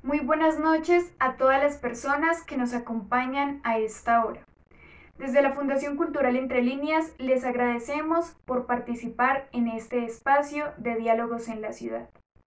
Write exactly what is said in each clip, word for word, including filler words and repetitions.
Muy buenas noches a todas las personas que nos acompañan a esta hora. Desde la Fundación Cultural Entre Líneas les agradecemos por participar en este espacio de diálogos en la ciudad.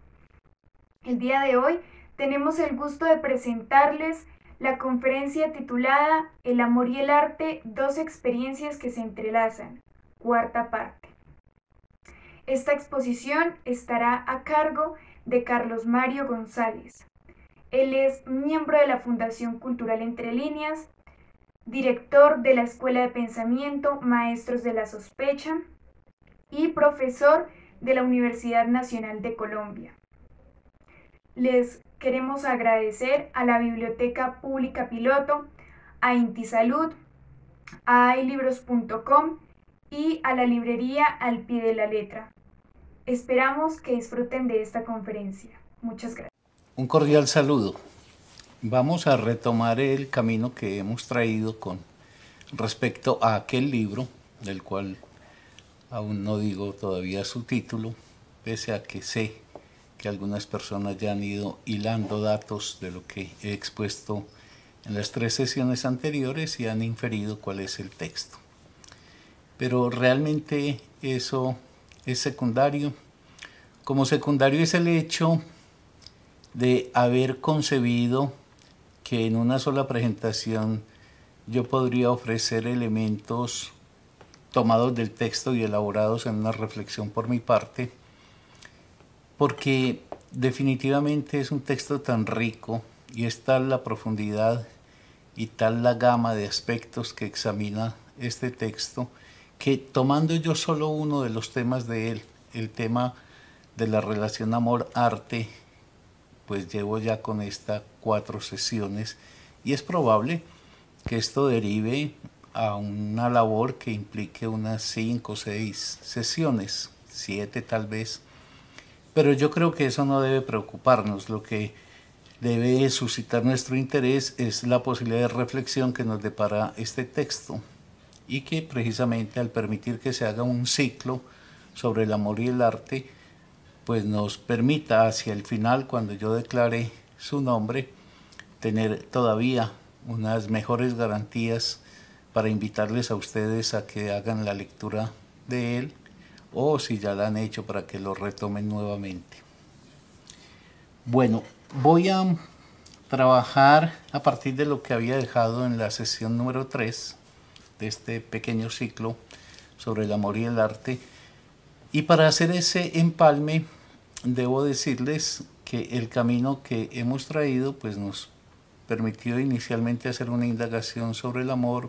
El día de hoy tenemos el gusto de presentarles la conferencia titulada El amor y el arte, dos experiencias que se entrelazan, cuarta parte. Esta exposición estará a cargo de Carlos Mario González. Él es miembro de la Fundación Cultural Entre Líneas, director de la Escuela de Pensamiento Maestros de la Sospecha y profesor de la Universidad Nacional de Colombia. Les queremos agradecer a la Biblioteca Pública Piloto, a Intisalud, a ailibros punto com y a la librería Al Pie de la Letra. Esperamos que disfruten de esta conferencia. Muchas gracias. Un cordial saludo. Vamos a retomar el camino que hemos traído con respecto a aquel libro, del cual aún no digo todavía su título, pese a que sé que algunas personas ya han ido hilando datos de lo que he expuesto en las tres sesiones anteriores y han inferido cuál es el texto. Pero realmente eso es secundario. Como secundario es el hecho de haber concebido que en una sola presentación yo podría ofrecer elementos tomados del texto y elaborados en una reflexión por mi parte, porque definitivamente es un texto tan rico y es tal la profundidad y tal la gama de aspectos que examina este texto, que tomando yo solo uno de los temas de él, el tema de la relación amor-arte, pues llevo ya con esta cuatro sesiones y es probable que esto derive a una labor que implique unas cinco o seis sesiones, siete tal vez, pero yo creo que eso no debe preocuparnos. Lo que debe suscitar nuestro interés es la posibilidad de reflexión que nos depara este texto y que precisamente al permitir que se haga un ciclo sobre el amor y el arte, pues nos permita hacia el final, cuando yo declare su nombre, tener todavía unas mejores garantías para invitarles a ustedes a que hagan la lectura de él, o si ya la han hecho, para que lo retomen nuevamente. Bueno, voy a trabajar a partir de lo que había dejado en la sesión número tres de este pequeño ciclo sobre el amor y el arte, y para hacer ese empalme debo decirles que el camino que hemos traído pues nos permitió inicialmente hacer una indagación sobre el amor,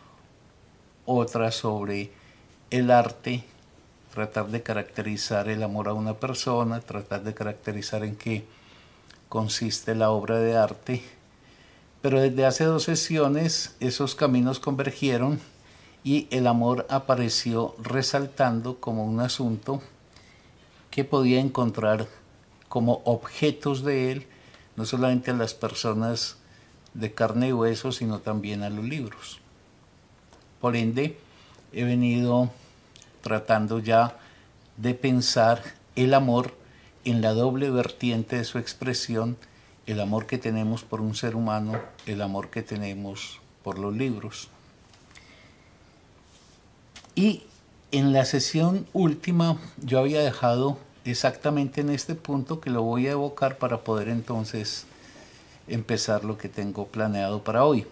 otra sobre el arte, tratar de caracterizar el amor a una persona, tratar de caracterizar en qué consiste la obra de arte. Pero desde hace dos sesiones esos caminos convergieron y el amor apareció resaltando como un asunto que podía encontrar como objetos de él, no solamente a las personas de carne y hueso, sino también a los libros. Por ende, he venido tratando ya de pensar el amor en la doble vertiente de su expresión, el amor que tenemos por un ser humano, el amor que tenemos por los libros. Y en la sesión última yo había dejado exactamente en este punto, que lo voy a evocar para poder entonces empezar lo que tengo planeado para hoy.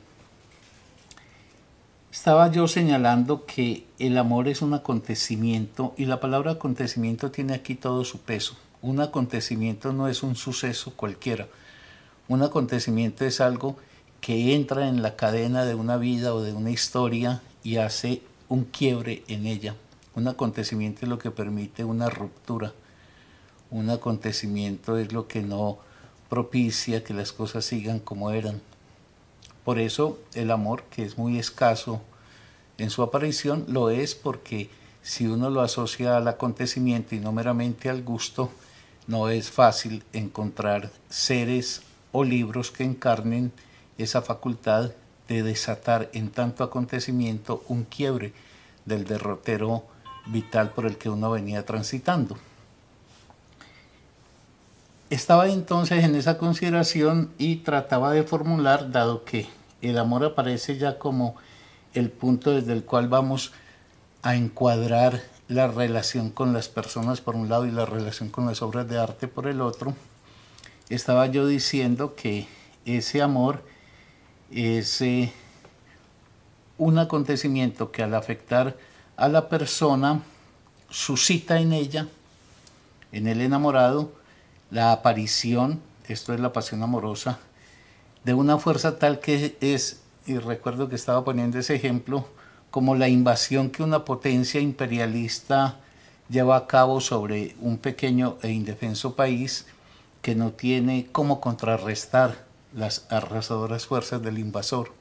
Estaba yo señalando que el amor es un acontecimiento, y la palabra acontecimiento tiene aquí todo su peso. Un acontecimiento no es un suceso cualquiera. Un acontecimiento es algo que entra en la cadena de una vida o de una historia y hace un quiebre en ella. Un acontecimiento es lo que permite una ruptura. Un acontecimiento es lo que no propicia que las cosas sigan como eran. Por eso el amor, que es muy escaso en su aparición, lo es porque si uno lo asocia al acontecimiento y no meramente al gusto, no es fácil encontrar seres o libros que encarnen esa facultad de desatar en tanto acontecimiento un quiebre del derrotero vital por el que uno venía transitando. estaba entonces en esa consideración y trataba de formular, dado que el amor aparece ya como el punto desde el cual vamos a encuadrar la relación con las personas por un lado y la relación con las obras de arte por el otro, estaba yo diciendo que ese amor es eh, un acontecimiento que al afectar a la persona suscita en ella, en el enamorado, la aparición, esto es la pasión amorosa, de una fuerza tal que es, y recuerdo que estaba poniendo ese ejemplo, como la invasión que una potencia imperialista lleva a cabo sobre un pequeño e indefenso país que no tiene cómo contrarrestar las arrasadoras fuerzas del invasor.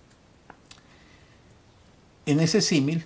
En ese símil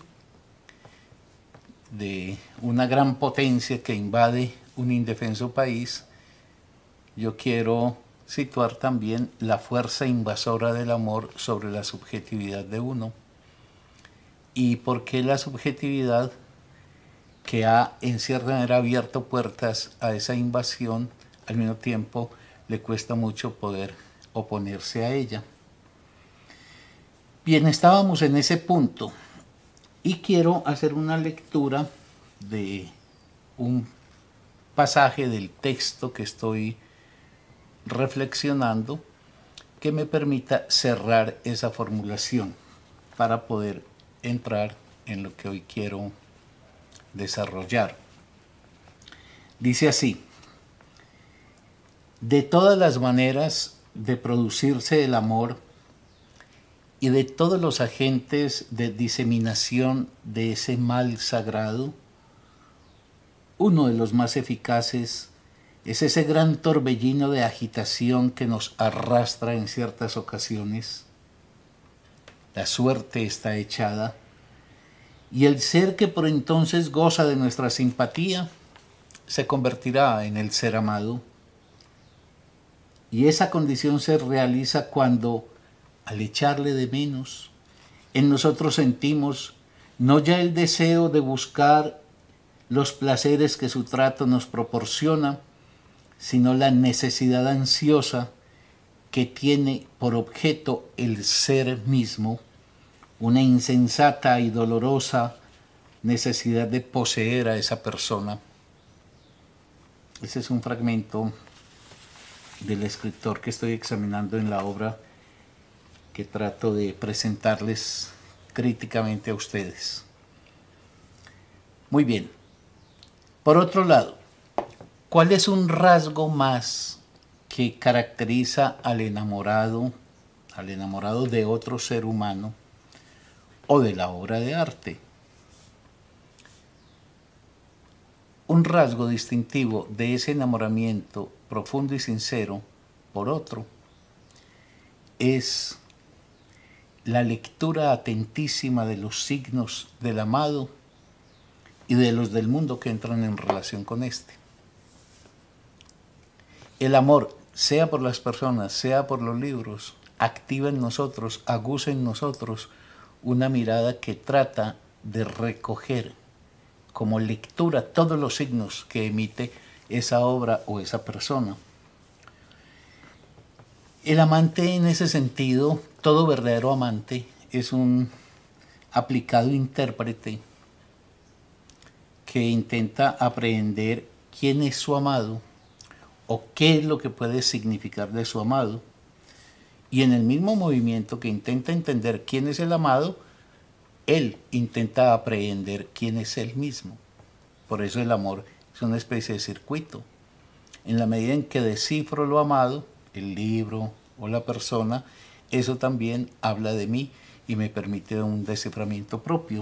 de una gran potencia que invade un indefenso país, yo quiero situar también la fuerza invasora del amor sobre la subjetividad de uno. ¿Y por qué la subjetividad, que ha en cierta manera abierto puertas a esa invasión, al mismo tiempo le cuesta mucho poder oponerse a ella? Bien, estábamos en ese punto y quiero hacer una lectura de un pasaje del texto que estoy reflexionando que me permita cerrar esa formulación para poder entrar en lo que hoy quiero desarrollar. Dice así: de todas las maneras de producirse el amor y de todos los agentes de diseminación de ese mal sagrado, uno de los más eficaces es ese gran torbellino de agitación que nos arrastra en ciertas ocasiones. La suerte está echada y el ser que por entonces goza de nuestra simpatía se convertirá en el ser amado. Y esa condición se realiza cuando, al echarle de menos, en nosotros sentimos no ya el deseo de buscar los placeres que su trato nos proporciona, sino la necesidad ansiosa que tiene por objeto el ser mismo, una insensata y dolorosa necesidad de poseer a esa persona. Ese es un fragmento del escritor que estoy examinando en la obra que trato de presentarles críticamente a ustedes. Muy bien. Por otro lado, ¿cuál es un rasgo más que caracteriza al enamorado, al enamorado de otro ser humano o de la obra de arte? Un rasgo distintivo de ese enamoramiento profundo y sincero por otro es la lectura atentísima de los signos del amado y de los del mundo que entran en relación con este. El amor, sea por las personas, sea por los libros, activa en nosotros, aguza en nosotros una mirada que trata de recoger como lectura todos los signos que emite esa obra o esa persona. El amante, en ese sentido, todo verdadero amante, es un aplicado intérprete que intenta aprehender quién es su amado o qué es lo que puede significar de su amado. Y en el mismo movimiento que intenta entender quién es el amado, él intenta aprehender quién es él mismo. Por eso el amor es una especie de circuito. En la medida en que descifro lo amado, el libro o la persona, eso también habla de mí y me permite un desciframiento propio.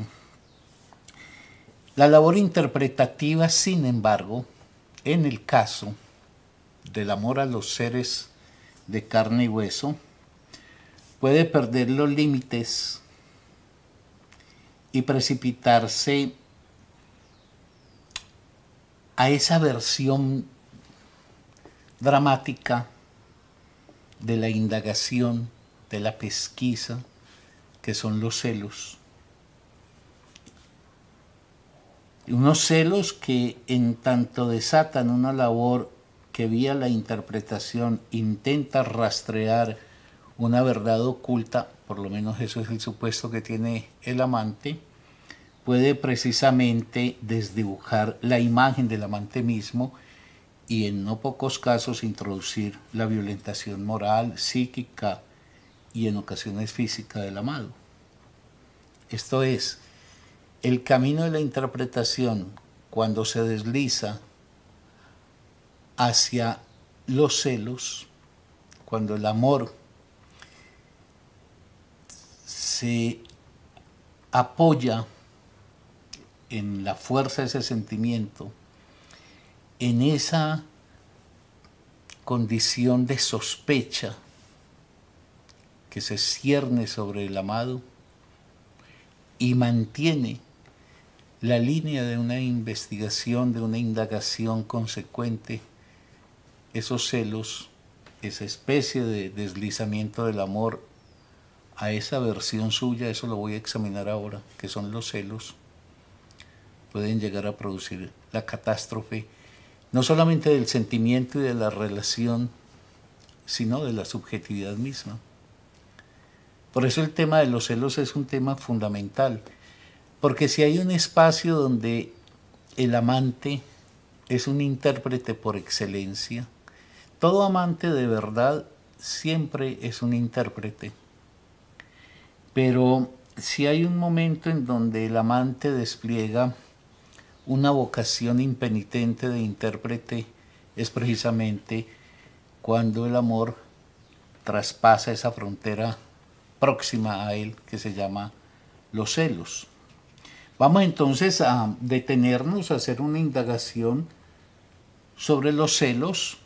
La labor interpretativa, sin embargo, en el caso del amor a los seres de carne y hueso, puede perder los límites y precipitarse a esa versión dramática de la indagación, de la pesquisa, que son los celos. Unos celos que en tanto desatan una labor que vía la interpretación intenta rastrear una verdad oculta, por lo menos eso es el supuesto que tiene el amante, puede precisamente desdibujar la imagen del amante mismo y en no pocos casos introducir la violentación moral, psíquica y en ocasiones física del amado. Esto es, el camino de la interpretación, cuando se desliza hacia los celos, cuando el amor se apoya en la fuerza de ese sentimiento, en esa condición de sospecha que se cierne sobre el amado y mantiene la línea de una investigación, de una indagación consecuente, esos celos, esa especie de deslizamiento del amor a esa versión suya, eso lo voy a examinar ahora, que son los celos, pueden llegar a producir la catástrofe, no solamente del sentimiento y de la relación, sino de la subjetividad misma. Por eso el tema de los celos es un tema fundamental, porque si hay un espacio donde el amante es un intérprete por excelencia, todo amante de verdad siempre es un intérprete. Pero si hay un momento en donde el amante despliega una vocación impenitente de intérprete, es precisamente cuando el amor traspasa esa frontera próxima a él que se llama los celos. Vamos entonces a detenernos, a hacer una indagación sobre los celos,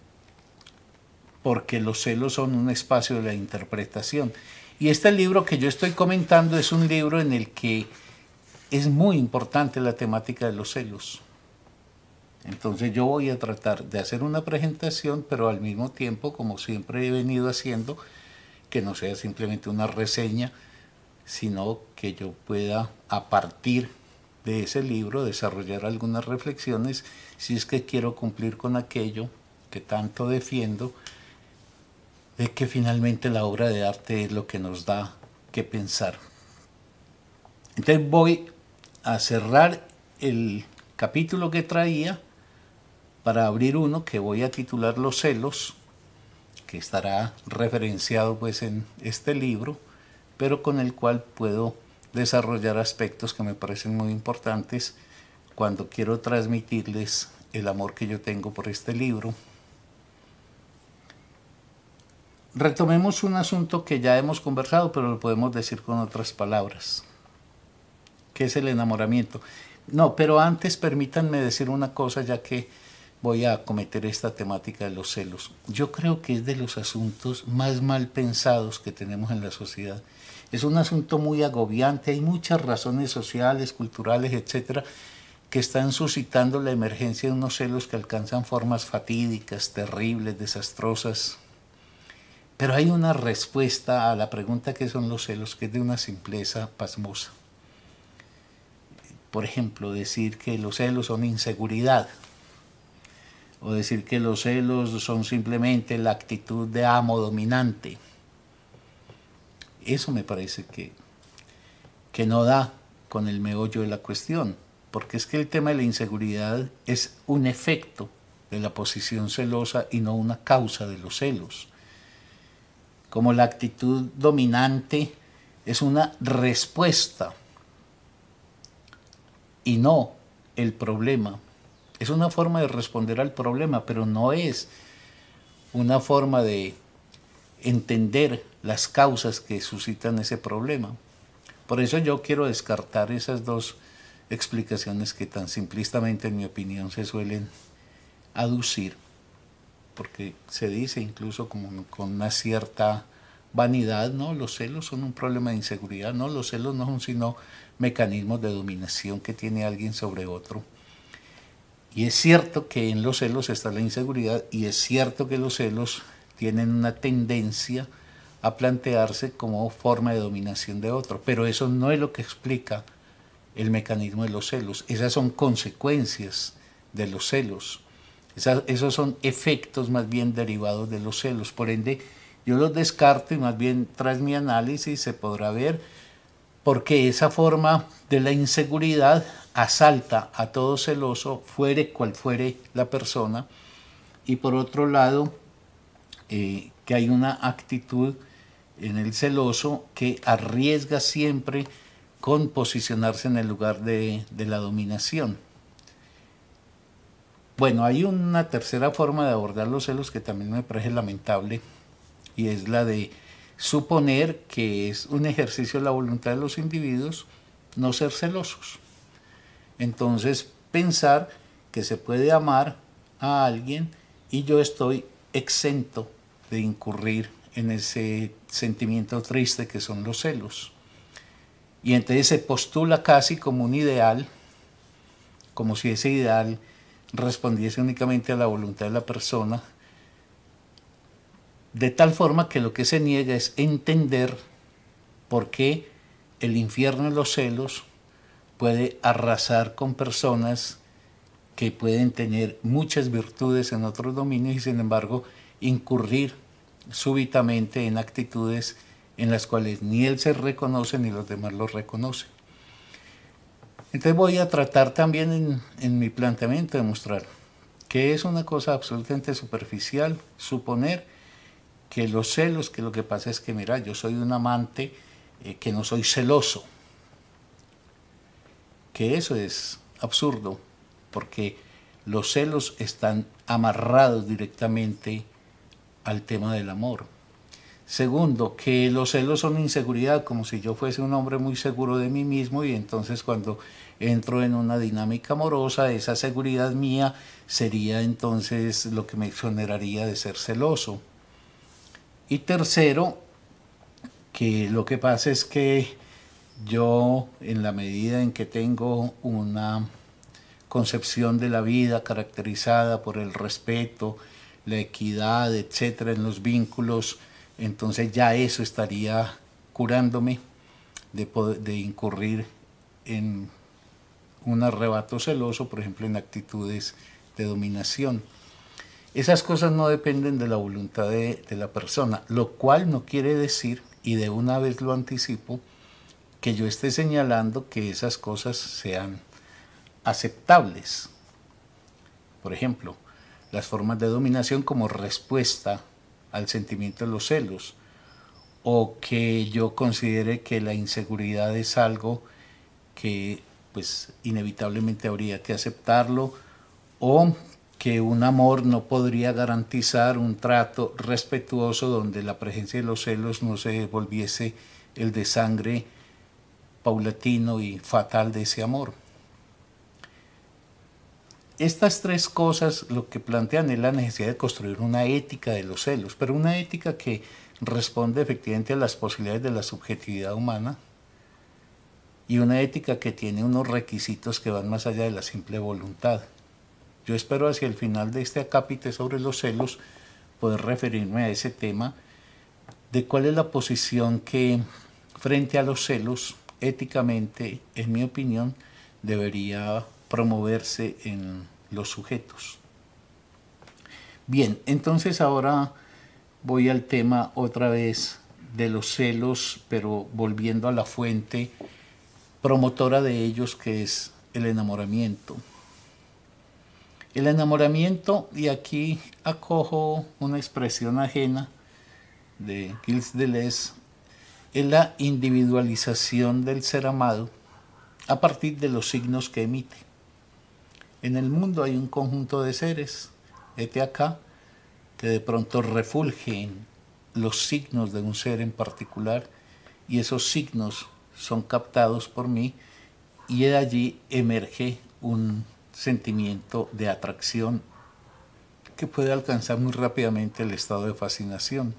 porque los celos son un espacio de la interpretación. Y este libro que yo estoy comentando es un libro en el que es muy importante la temática de los celos. Entonces yo voy a tratar de hacer una presentación, pero al mismo tiempo, como siempre he venido haciendo, que no sea simplemente una reseña, sino que yo pueda, a partir de ese libro, desarrollar algunas reflexiones, si es que quiero cumplir con aquello que tanto defiendo, de que finalmente la obra de arte es lo que nos da que pensar. Entonces voy a cerrar el capítulo que traía para abrir uno que voy a titular Los celos, que estará referenciado pues en este libro, pero con el cual puedo desarrollar aspectos que me parecen muy importantes cuando quiero transmitirles el amor que yo tengo por este libro. Retomemos un asunto que ya hemos conversado, pero lo podemos decir con otras palabras, que es el enamoramiento. No, pero antes permítanme decir una cosa, ya que voy a acometer esta temática de los celos. Yo creo que es de los asuntos más mal pensados que tenemos en la sociedad. Es un asunto muy agobiante, hay muchas razones sociales, culturales, etcétera, que están suscitando la emergencia de unos celos que alcanzan formas fatídicas, terribles, desastrosas. Pero hay una respuesta a la pregunta ¿qué son los celos?, que es de una simpleza pasmosa. Por ejemplo, decir que los celos son inseguridad, o decir que los celos son simplemente la actitud de amo dominante. Eso me parece que, que no da con el meollo de la cuestión, porque es que el tema de la inseguridad es un efecto de la posición celosa y no una causa de los celos. Como la actitud dominante es una respuesta y no el problema. Es una forma de responder al problema, pero no es una forma de entender las causas que suscitan ese problema. Por eso yo quiero descartar esas dos explicaciones que tan simplistamente, en mi opinión, se suelen aducir, porque se dice incluso como con una cierta vanidad, no, los celos son un problema de inseguridad, no, los celos no son sino mecanismos de dominación que tiene alguien sobre otro. Y es cierto que en los celos está la inseguridad, y es cierto que los celos tienen una tendencia a plantearse como forma de dominación de otro, pero eso no es lo que explica el mecanismo de los celos, esas son consecuencias de los celos. Esa, esos son efectos más bien derivados de los celos. Por ende, yo los descarto y más bien tras mi análisis se podrá ver por qué esa forma de la inseguridad asalta a todo celoso, fuere cual fuere la persona. Y por otro lado, eh, que hay una actitud en el celoso que arriesga siempre con posicionarse en el lugar de, de la dominación. Bueno, hay una tercera forma de abordar los celos que también me parece lamentable, y es la de suponer que es un ejercicio de la voluntad de los individuos no ser celosos. Entonces, pensar que se puede amar a alguien y yo estoy exento de incurrir en ese sentimiento triste que son los celos. Y entonces se postula casi como un ideal, como si ese ideal respondiese únicamente a la voluntad de la persona, de tal forma que lo que se niega es entender por qué el infierno de los celos puede arrasar con personas que pueden tener muchas virtudes en otros dominios y sin embargo incurrir súbitamente en actitudes en las cuales ni él se reconoce ni los demás lo reconocen. Entonces voy a tratar también en, en mi planteamiento de mostrar que es una cosa absolutamente superficial suponer que los celos, que lo que pasa es que, mira, yo soy un amante eh, que no soy celoso, que eso es absurdo, porque los celos están amarrados directamente al tema del amor. Segundo, que los celos son inseguridad, como si yo fuese un hombre muy seguro de mí mismo y entonces cuando entro en una dinámica amorosa, esa seguridad mía sería entonces lo que me exoneraría de ser celoso. Y tercero, que lo que pasa es que yo, en la medida en que tengo una concepción de la vida caracterizada por el respeto, la equidad, etcétera, en los vínculos, entonces ya eso estaría curándome de, poder, de incurrir en un arrebato celoso, por ejemplo, en actitudes de dominación. Esas cosas no dependen de la voluntad de, de la persona, lo cual no quiere decir, y de una vez lo anticipo, que yo esté señalando que esas cosas sean aceptables. Por ejemplo, las formas de dominación como respuesta al sentimiento de los celos, o que yo considere que la inseguridad es algo que pues inevitablemente habría que aceptarlo, o que un amor no podría garantizar un trato respetuoso donde la presencia de los celos no se volviese el de sangre paulatino y fatal de ese amor. Estas tres cosas lo que plantean es la necesidad de construir una ética de los celos, pero una ética que responde efectivamente a las posibilidades de la subjetividad humana y una ética que tiene unos requisitos que van más allá de la simple voluntad. Yo espero hacia el final de este acápite sobre los celos poder referirme a ese tema de cuál es la posición que frente a los celos éticamente, en mi opinión, debería promoverse en los sujetos. Bien, entonces ahora voy al tema otra vez de los celos, pero volviendo a la fuente promotora de ellos, que es el enamoramiento. El enamoramiento, y aquí acojo una expresión ajena de Gilles Deleuze, es la individualización del ser amado a partir de los signos que emite. En el mundo hay un conjunto de seres, hete acá, que de pronto refulgen los signos de un ser en particular y esos signos son captados por mí y de allí emerge un sentimiento de atracción que puede alcanzar muy rápidamente el estado de fascinación.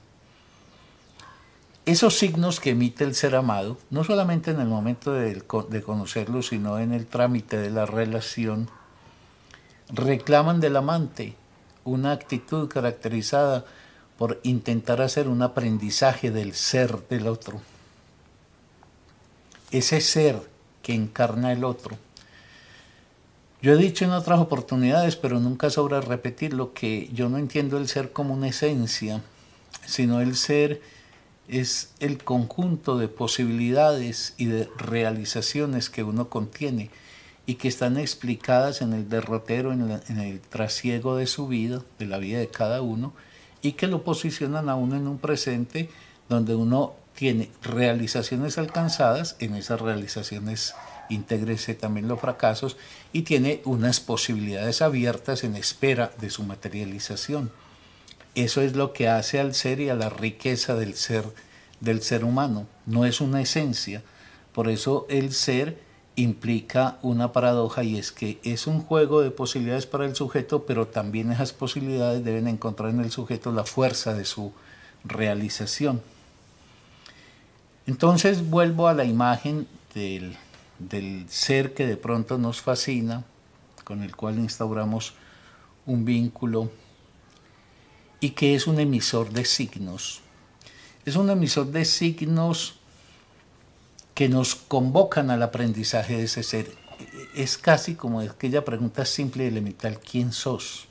Esos signos que emite el ser amado, no solamente en el momento de, de conocerlo, sino en el trámite de la relación, reclaman del amante una actitud caracterizada por intentar hacer un aprendizaje del ser del otro. Ese ser que encarna el otro. Yo he dicho en otras oportunidades, pero nunca sobra repetirlo, que yo no entiendo el ser como una esencia, sino el ser es el conjunto de posibilidades y de realizaciones que uno contiene y que están explicadas en el derrotero, en, la, en el trasiego de su vida, de la vida de cada uno, y que lo posicionan a uno en un presente donde uno tiene realizaciones alcanzadas, en esas realizaciones intégrese también los fracasos, y tiene unas posibilidades abiertas en espera de su materialización. Eso es lo que hace al ser y a la riqueza del ser, del ser humano. No es una esencia. Por eso el ser implica una paradoja, y es que es un juego de posibilidades para el sujeto, pero también esas posibilidades deben encontrar en el sujeto la fuerza de su realización. Entonces vuelvo a la imagen del del ser que de pronto nos fascina, con el cual instauramos un vínculo y que es un emisor de signos. Es un emisor de signos que nos convocan al aprendizaje de ese ser. Es casi como aquella pregunta simple y elemental: ¿quién sos?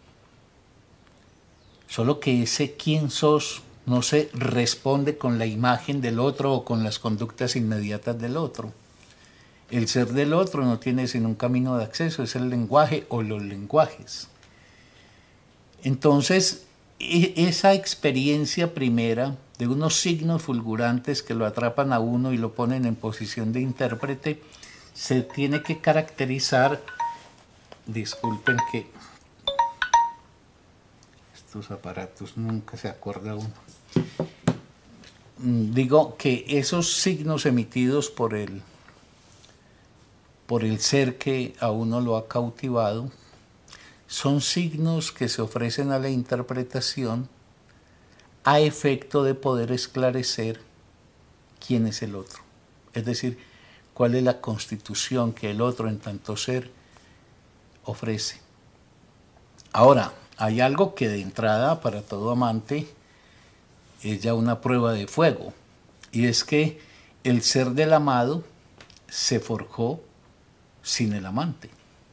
Solo que ese ¿quién sos? No se responde con la imagen del otro o con las conductas inmediatas del otro. El ser del otro no tiene sino un camino de acceso, es el lenguaje o los lenguajes. Entonces, esa experiencia primera de unos signos fulgurantes que lo atrapan a uno y lo ponen en posición de intérprete, se tiene que caracterizar, disculpen que estos aparatos nunca se acuerda uno, digo que esos signos emitidos por el por el ser que a uno lo ha cautivado, son signos que se ofrecen a la interpretación a efecto de poder esclarecer quién es el otro. Es decir, cuál es la constitución que el otro en tanto ser ofrece. Ahora, hay algo que de entrada para todo amante es ya una prueba de fuego, y es que el ser del amado se forjó sin el amante.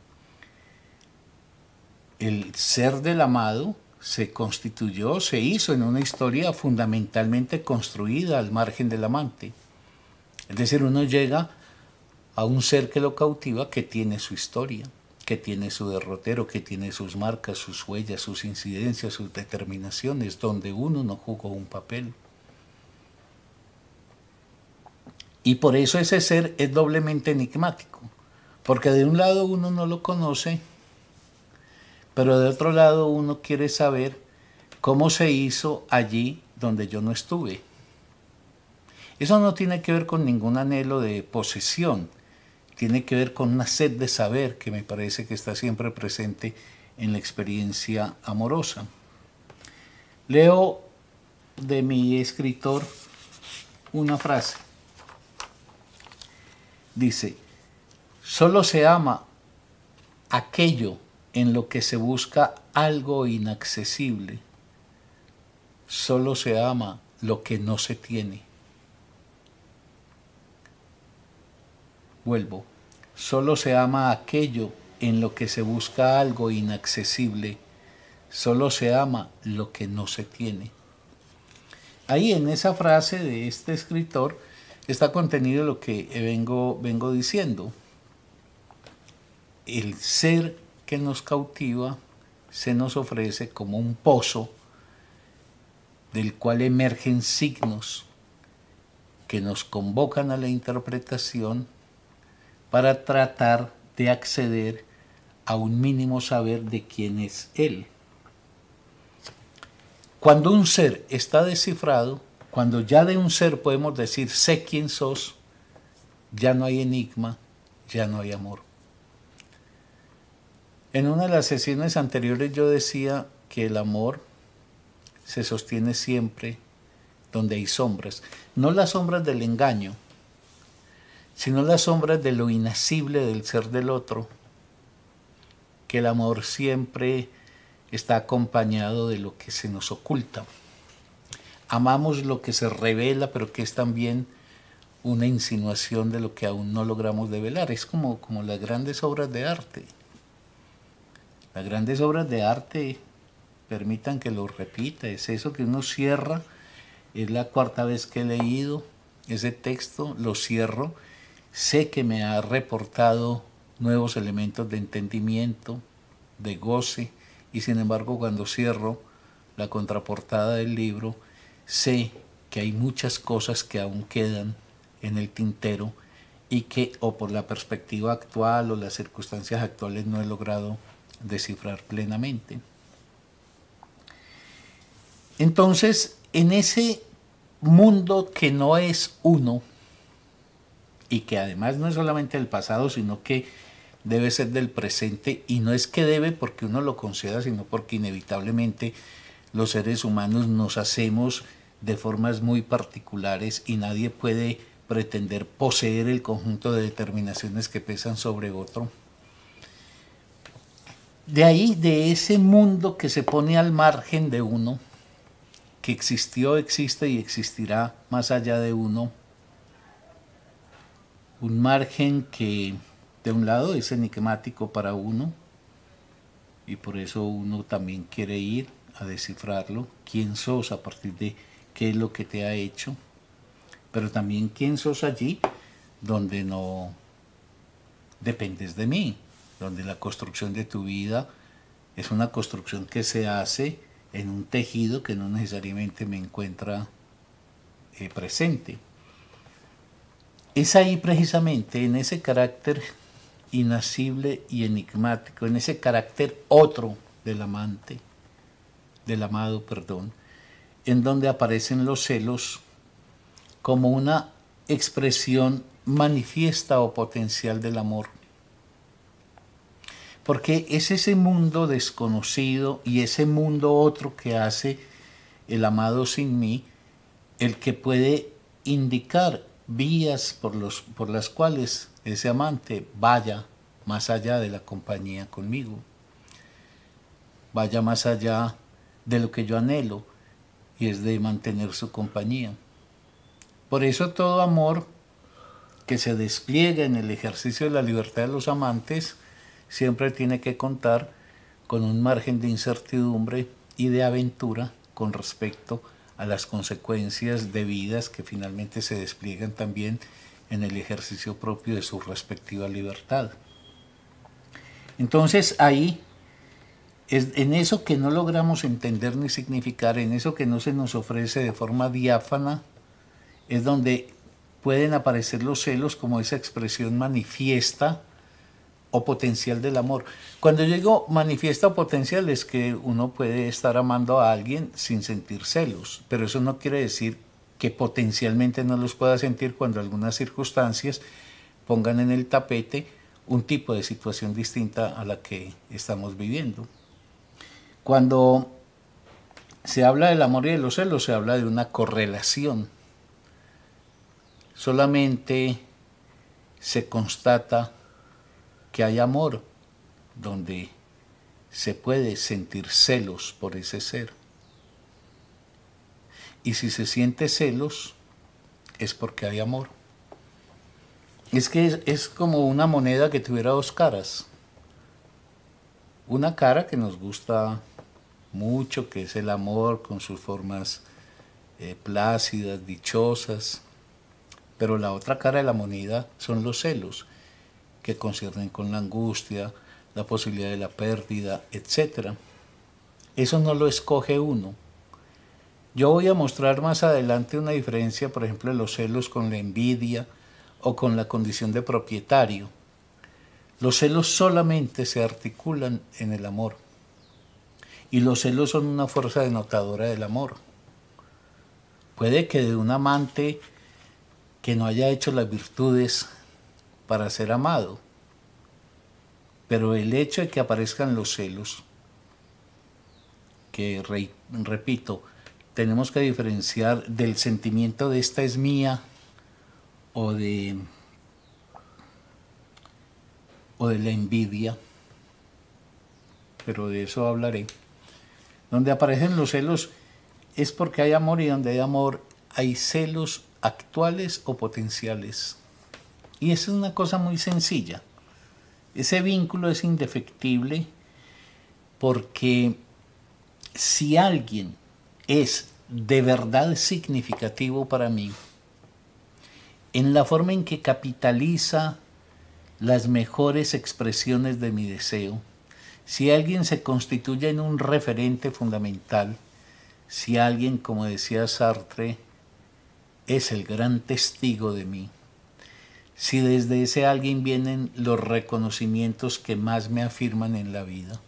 El ser del amado se constituyó, se hizo en una historia fundamentalmente construida al margen del amante. Es decir, uno llega a un ser que lo cautiva, que tiene su historia, que tiene su derrotero, que tiene sus marcas, sus huellas, sus incidencias, sus determinaciones, donde uno no jugó un papel. Y por eso ese ser es doblemente enigmático. Porque de un lado uno no lo conoce, pero de otro lado uno quiere saber cómo se hizo allí donde yo no estuve. Eso no tiene que ver con ningún anhelo de posesión, tiene que ver con una sed de saber que me parece que está siempre presente en la experiencia amorosa. Leo de mi escritor una frase. Dice: solo se ama aquello en lo que se busca algo inaccesible. Solo se ama lo que no se tiene. Vuelvo. Solo se ama aquello en lo que se busca algo inaccesible. Solo se ama lo que no se tiene. Ahí en esa frase de este escritor está contenido lo que vengo, vengo diciendo. El ser que nos cautiva se nos ofrece como un pozo del cual emergen signos que nos convocan a la interpretación para tratar de acceder a un mínimo saber de quién es él. Cuando un ser está descifrado, cuando ya de un ser podemos decir sé quién sos, ya no hay enigma, ya no hay amor. En una de las sesiones anteriores yo decía que el amor se sostiene siempre donde hay sombras, no las sombras del engaño, sino las sombras de lo inasible del ser del otro, que el amor siempre está acompañado de lo que se nos oculta. Amamos lo que se revela, pero que es también una insinuación de lo que aún no logramos develar. Es como, como las grandes obras de arte. Las grandes obras de arte, permitan que lo repita, es eso que uno cierra. Es la cuarta vez que he leído ese texto, lo cierro, sé que me ha reportado nuevos elementos de entendimiento, de goce, y sin embargo cuando cierro la contraportada del libro, sé que hay muchas cosas que aún quedan en el tintero y que o por la perspectiva actual o las circunstancias actuales no he logrado descifrar plenamente. Entonces, en ese mundo que no es uno, y que además no es solamente del pasado, sino que debe ser del presente, y no es que debe porque uno lo conceda, sino porque inevitablemente los seres humanos nos hacemos de formas muy particulares y nadie puede pretender poseer el conjunto de determinaciones que pesan sobre otro. De ahí, de ese mundo que se pone al margen de uno, que existió, existe y existirá más allá de uno, un margen que de un lado es enigmático para uno y por eso uno también quiere ir a descifrarlo, quién sos a partir de qué es lo que te ha hecho, pero también quién sos allí donde no dependes de mí, donde la construcción de tu vida es una construcción que se hace en un tejido que no necesariamente me encuentra eh, presente. Es ahí precisamente, en ese carácter inasible y enigmático, en ese carácter otro del amante, del amado, perdón, en donde aparecen los celos como una expresión manifiesta o potencial del amor. Porque es ese mundo desconocido y ese mundo otro que hace el amado sin mí, el que puede indicar vías por, los, por las cuales ese amante vaya más allá de la compañía conmigo, vaya más allá de lo que yo anhelo, y es de mantener su compañía. Por eso todo amor que se despliega en el ejercicio de la libertad de los amantes siempre tiene que contar con un margen de incertidumbre y de aventura con respecto a las consecuencias debidas que finalmente se despliegan también en el ejercicio propio de su respectiva libertad. Entonces ahí, es en eso que no logramos entender ni significar, en eso que no se nos ofrece de forma diáfana, es donde pueden aparecer los celos como esa expresión manifiesta o potencial del amor. Cuando yo digo manifiesta o potencial es que uno puede estar amando a alguien sin sentir celos, pero eso no quiere decir que potencialmente no los pueda sentir cuando algunas circunstancias pongan en el tapete un tipo de situación distinta a la que estamos viviendo. Cuando se habla del amor y de los celos, se habla de una correlación. Solamente se constata que hay amor donde se puede sentir celos por ese ser. Y si se siente celos, es porque hay amor. Es que es, es como una moneda que tuviera dos caras. Una cara que nos gusta mucho, que es el amor con sus formas eh, plácidas, dichosas, pero la otra cara de la moneda son los celos, que conciernen con la angustia, la posibilidad de la pérdida, etcétera. Eso no lo escoge uno. Yo voy a mostrar más adelante una diferencia, por ejemplo, de los celos con la envidia o con la condición de propietario. Los celos solamente se articulan en el amor. Y los celos son una fuerza denotadora del amor. Puede que de un amante que no haya hecho las virtudes para ser amado, pero el hecho de que aparezcan los celos, que re, repito, tenemos que diferenciar del sentimiento de esta es mía o de, o de la envidia, pero de eso hablaré. Donde aparecen los celos es porque hay amor, y donde hay amor hay celos actuales o potenciales. Y eso es una cosa muy sencilla. Ese vínculo es indefectible porque si alguien es de verdad significativo para mí, en la forma en que capitaliza las mejores expresiones de mi deseo, si alguien se constituye en un referente fundamental, si alguien, como decía Sartre, es el gran testigo de mí, si desde ese alguien vienen los reconocimientos que más me afirman en la vida,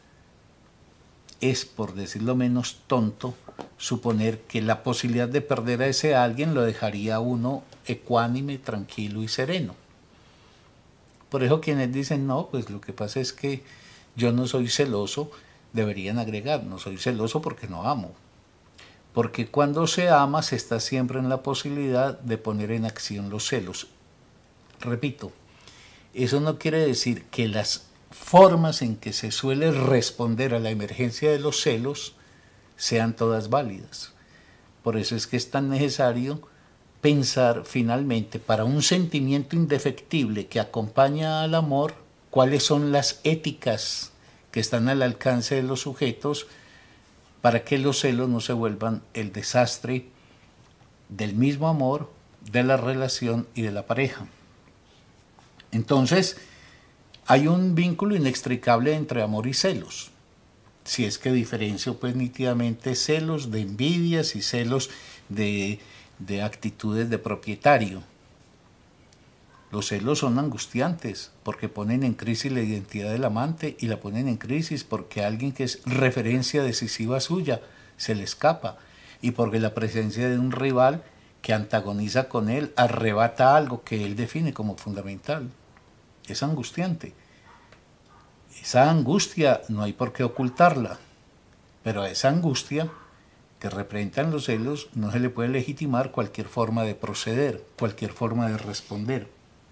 es, por decirlo menos tonto, suponer que la posibilidad de perder a ese alguien lo dejaría a uno ecuánime, tranquilo y sereno. Por eso quienes dicen, no, pues lo que pasa es que yo no soy celoso, deberían agregar, no soy celoso porque no amo. Porque cuando se ama se está siempre en la posibilidad de poner en acción los celos. Repito, eso no quiere decir que las formas en que se suele responder a la emergencia de los celos sean todas válidas. Por eso es que es tan necesario pensar finalmente, para un sentimiento indefectible que acompaña al amor, cuáles son las éticas que están al alcance de los sujetos para que los celos no se vuelvan el desastre del mismo amor, de la relación y de la pareja. Entonces, hay un vínculo inextricable entre amor y celos. Si es que diferencio pues nítidamente celos de envidias y celos de, de actitudes de propietario. Los celos son angustiantes porque ponen en crisis la identidad del amante y la ponen en crisis porque alguien que es referencia decisiva suya se le escapa y porque la presencia de un rival que antagoniza con él arrebata algo que él define como fundamental. Es angustiante. Esa angustia no hay por qué ocultarla, pero a esa angustia que representan los celos no se le puede legitimar cualquier forma de proceder, cualquier forma de responder.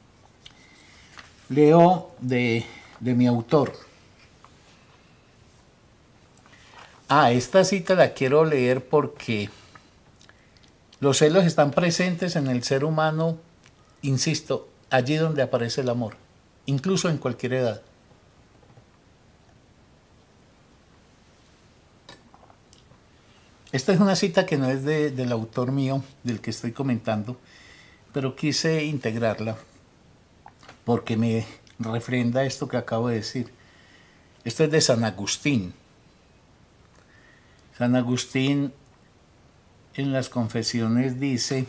Leo de, de mi autor. Ah, esta cita la quiero leer porque los celos están presentes en el ser humano, insisto, allí donde aparece el amor, incluso en cualquier edad. Esta es una cita que no es de, del autor mío, del que estoy comentando, pero quise integrarla porque me refrenda esto que acabo de decir. Esto es de San Agustín. San Agustín en las Confesiones dice: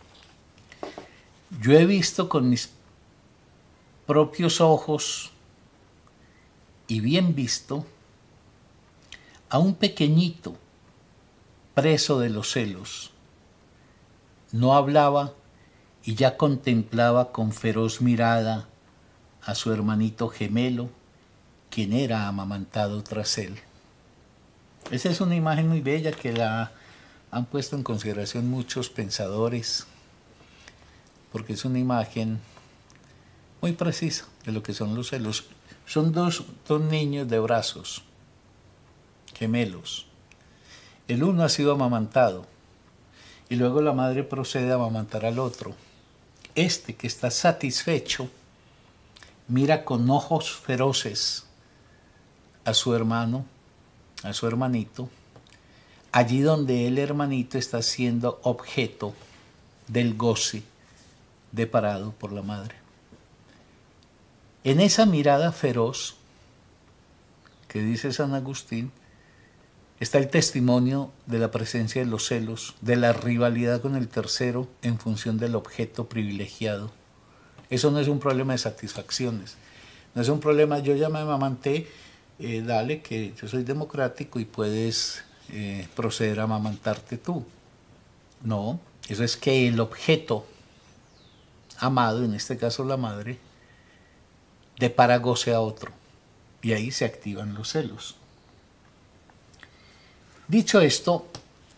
yo he visto con mis propios ojos y bien visto a un pequeñito preso de los celos. No hablaba y ya contemplaba con feroz mirada a su hermanito gemelo, quien era amamantado tras él. Esa es una imagen muy bella que la han puesto en consideración muchos pensadores, porque es una imagen muy precisa de lo que son los celos. Son dos, dos niños de brazos, gemelos. El uno ha sido amamantado y luego la madre procede a amamantar al otro. Este, que está satisfecho, mira con ojos feroces a su hermano, a su hermanito, allí donde el hermanito está siendo objeto del goce deparado por la madre. En esa mirada feroz que dice San Agustín, está el testimonio de la presencia de los celos, de la rivalidad con el tercero en función del objeto privilegiado. Eso no es un problema de satisfacciones, no es un problema, yo ya me amamanté, eh, dale que yo soy democrático y puedes eh, proceder a amamantarte tú. No, eso es que el objeto amado, en este caso la madre, depara goce a otro y ahí se activan los celos. Dicho esto,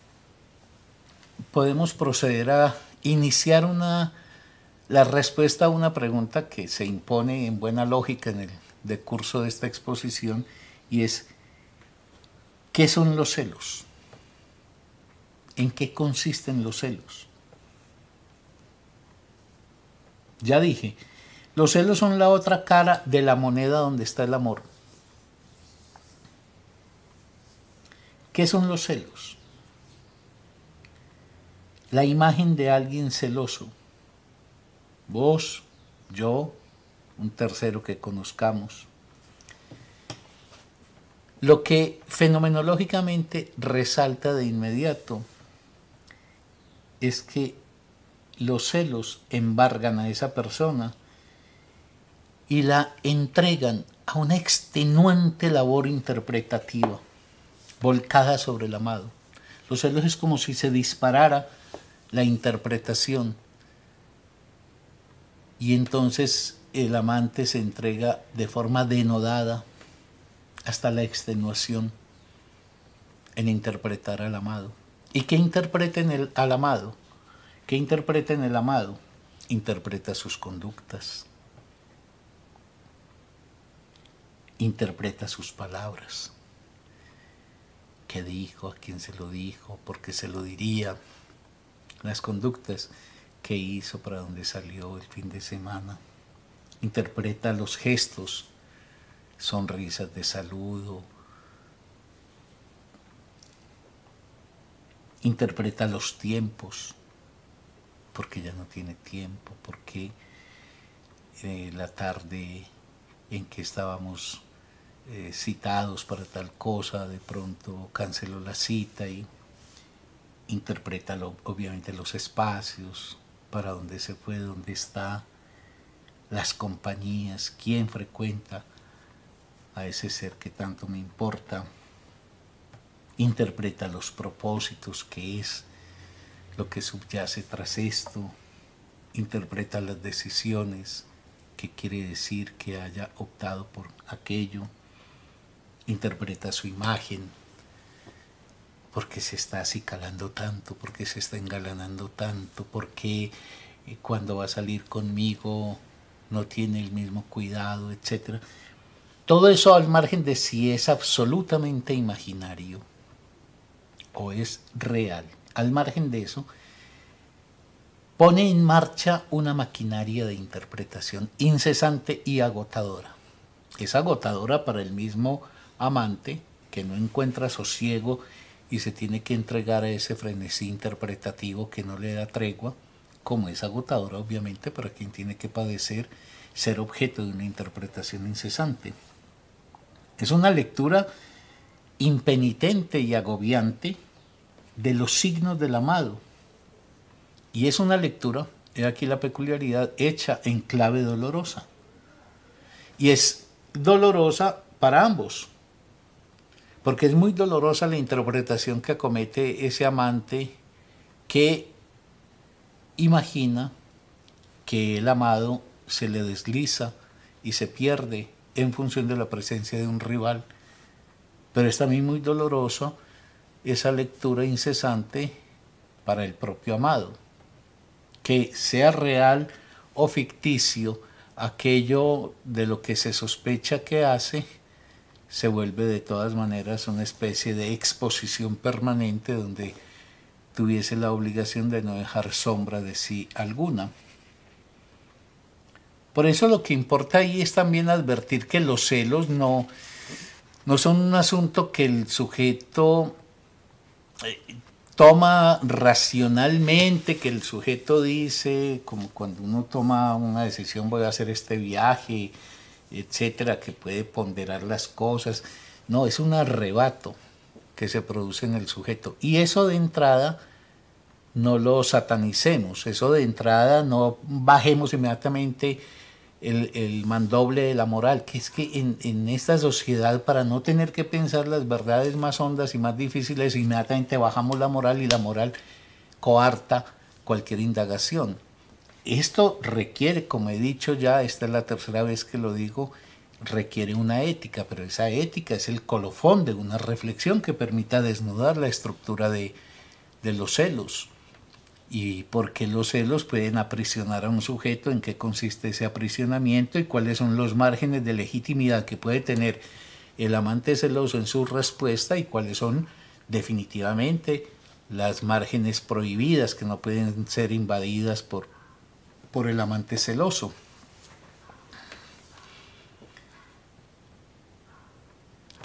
podemos proceder a iniciar una, la respuesta a una pregunta que se impone en buena lógica en el decurso de esta exposición, y es: ¿qué son los celos? ¿En qué consisten los celos? Ya dije, los celos son la otra cara de la moneda donde está el amor. ¿Qué son los celos? La imagen de alguien celoso. Vos, yo, un tercero que conozcamos. Lo que fenomenológicamente resalta de inmediato es que los celos embargan a esa persona y la entregan a una extenuante labor interpretativa, volcada sobre el amado. Los celos es como si se disparara la interpretación y entonces el amante se entrega de forma denodada hasta la extenuación en interpretar al amado. ¿Y qué interpreta en el, al amado? ¿Qué interpreta en el amado? Interpreta sus conductas, interpreta sus palabras. ¿Qué dijo? ¿A quién se lo dijo? ¿Por qué se lo diría? Las conductas que hizo, para dónde salió el fin de semana. Interpreta los gestos, sonrisas de saludo. Interpreta los tiempos, porque ya no tiene tiempo, porque eh, la tarde en que estábamos eh, citados para tal cosa, de pronto canceló la cita. Y interpreta lo, obviamente los espacios, para dónde se fue, dónde está, las compañías, quién frecuenta a ese ser que tanto me importa. Interpreta los propósitos, qué es lo que subyace tras esto. Interpreta las decisiones, qué quiere decir que haya optado por aquello. Interpreta su imagen, por qué se está acicalando tanto, por qué se está engalanando tanto, por qué eh, cuando va a salir conmigo no tiene el mismo cuidado, etcétera. Todo eso al margen de si es absolutamente imaginario o es real. Al margen de eso, pone en marcha una maquinaria de interpretación incesante y agotadora. Es agotadora para el mismo amante, que no encuentra sosiego y se tiene que entregar a ese frenesí interpretativo que no le da tregua, como es agotadora obviamente para quien tiene que padecer ser objeto de una interpretación incesante. Es una lectura impenitente y agobiante de los signos del amado. Y es una lectura, he aquí la peculiaridad, hecha en clave dolorosa. Y es dolorosa para ambos, porque es muy dolorosa la interpretación que acomete ese amante que imagina que el amado se le desliza y se pierde en función de la presencia de un rival. Pero es también muy doloroso esa lectura incesante para el propio amado, que sea real o ficticio, aquello de lo que se sospecha que hace se vuelve de todas maneras una especie de exposición permanente donde tuviese la obligación de no dejar sombra de sí alguna. Por eso lo que importa ahí es también advertir que los celos no, no son un asunto que el sujeto eh, toma racionalmente, que el sujeto dice, como cuando uno toma una decisión, voy a hacer este viaje, etcétera, que puede ponderar las cosas. No, es un arrebato que se produce en el sujeto. Y eso de entrada no lo satanicemos, eso de entrada no bajemos inmediatamente el, el mandoble de la moral, que es que en, en esta sociedad, para no tener que pensar las verdades más hondas y más difíciles, inmediatamente bajamos la moral y la moral coarta cualquier indagación. Esto requiere, como he dicho ya, esta es la tercera vez que lo digo, requiere una ética, pero esa ética es el colofón de una reflexión que permita desnudar la estructura de, de los celos. Y por qué los celos pueden aprisionar a un sujeto, en qué consiste ese aprisionamiento y cuáles son los márgenes de legitimidad que puede tener el amante celoso en su respuesta y cuáles son definitivamente las márgenes prohibidas que no pueden ser invadidas por, por el amante celoso.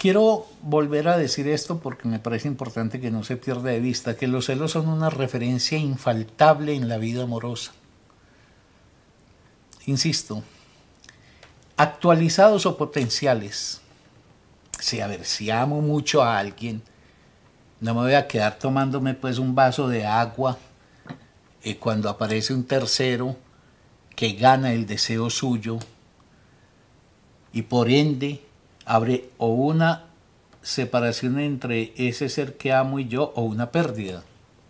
quiero volver a decir esto porque me parece importante que no se pierda de vista, que los celos son una referencia infaltable en la vida amorosa. Insisto, actualizados o potenciales. Si, a ver, si amo mucho a alguien, no me voy a quedar tomándome pues un vaso de agua eh, cuando aparece un tercero que gana el deseo suyo y por ende abre o una separación entre ese ser que amo y yo o una pérdida.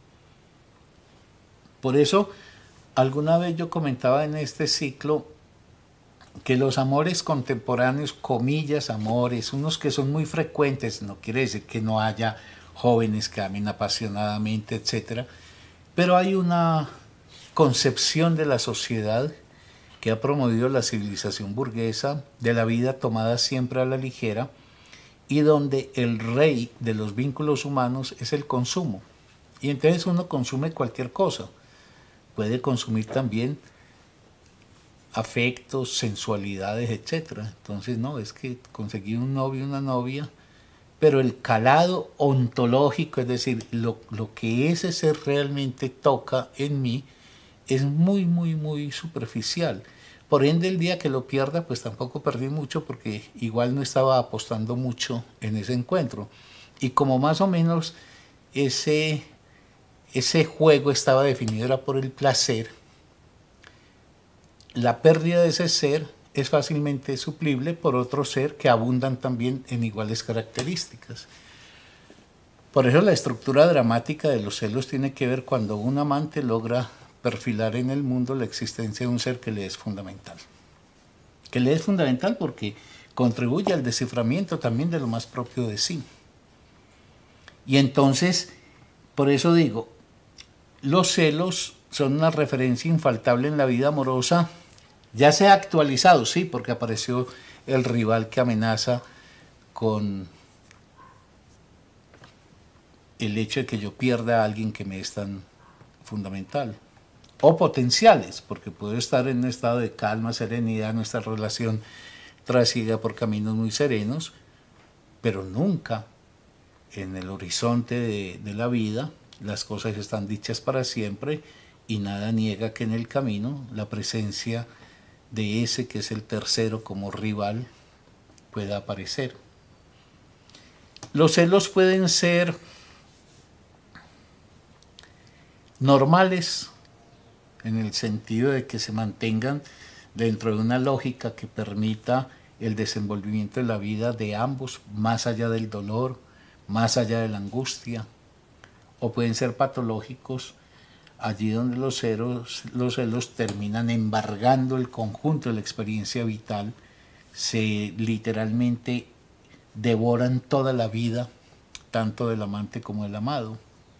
Por eso, alguna vez yo comentaba en este ciclo que los amores contemporáneos, comillas, amores, unos que son muy frecuentes, no quiere decir que no haya jóvenes que amen apasionadamente, etcétera, pero hay una concepción de la sociedad que ha promovido la civilización burguesa, de la vida tomada siempre a la ligera, y donde el rey de los vínculos humanos es el consumo. Y entonces uno consume cualquier cosa. Puede consumir también afectos, sensualidades, etcétera. Entonces, no, es que conseguí un novio, una novia, pero el calado ontológico, es decir, lo, lo que ese ser realmente toca en mí, es muy, muy, muy superficial. Por ende, el día que lo pierda, pues tampoco perdí mucho porque igual no estaba apostando mucho en ese encuentro. Y como más o menos ese, ese juego estaba definido era por el placer, la pérdida de ese ser es fácilmente suplible por otro ser que abundan también en iguales características. Por eso la estructura dramática de los celos tiene que ver cuando un amante logra perfilar en el mundo la existencia de un ser que le es fundamental. Que le es fundamental porque contribuye al desciframiento también de lo más propio de sí. Y entonces, por eso digo, los celos son una referencia infaltable en la vida amorosa, ya sea actualizado, sí, porque apareció el rival que amenaza con el hecho de que yo pierda a alguien que me es tan fundamental. O potenciales, porque puedo estar en un estado de calma, serenidad, nuestra relación trasiega por caminos muy serenos, pero nunca en el horizonte de, de la vida las cosas están dichas para siempre y nada niega que en el camino la presencia de ese que es el tercero como rival pueda aparecer. Los celos pueden ser normales, en el sentido de que se mantengan dentro de una lógica que permita el desenvolvimiento de la vida de ambos, más allá del dolor, más allá de la angustia, o pueden ser patológicos, allí donde los celos, los celos terminan embargando el conjunto de la experiencia vital, se literalmente devoran toda la vida, tanto del amante como del amado.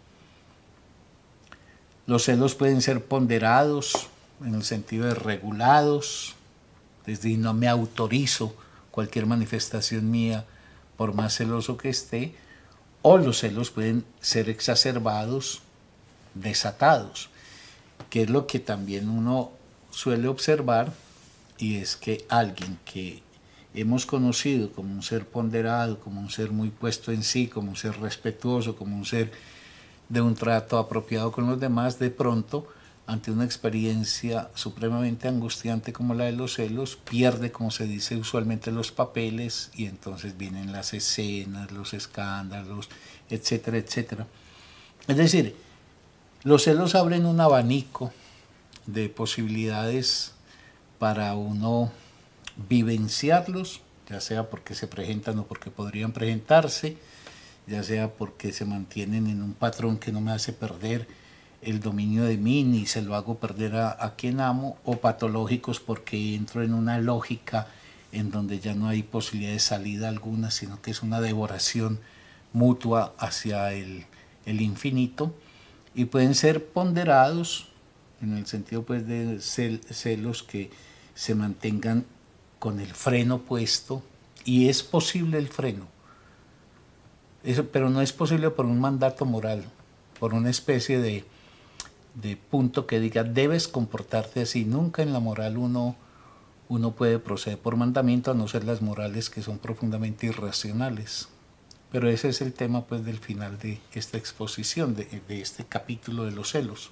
Los celos pueden ser ponderados, en el sentido de regulados, es decir, no me autorizo cualquier manifestación mía por más celoso que esté, o los celos pueden ser exacerbados, desatados, que es lo que también uno suele observar, y es que alguien que hemos conocido como un ser ponderado, como un ser muy puesto en sí, como un ser respetuoso, como un ser de un trato apropiado con los demás, de pronto, ante una experiencia supremamente angustiante como la de los celos, pierde, como se dice usualmente, los papeles, y entonces vienen las escenas, los escándalos, etcétera, etcétera. Es decir, los celos abren un abanico de posibilidades para uno vivenciarlos, ya sea porque se presentan o porque podrían presentarse, ya sea porque se mantienen en un patrón que no me hace perder el dominio de mí ni se lo hago perder a, a quien amo, o patológicos porque entro en una lógica en donde ya no hay posibilidad de salida alguna, sino que es una devoración mutua hacia el, el infinito, y pueden ser ponderados en el sentido pues de cel, celos que se mantengan con el freno puesto, y es posible el freno. Eso, pero no es posible por un mandato moral, por una especie de, de punto que diga debes comportarte así. Nunca en la moral uno, uno puede proceder por mandamiento, a no ser las morales que son profundamente irracionales. Pero ese es el tema pues del final de esta exposición, de, de este capítulo de los celos.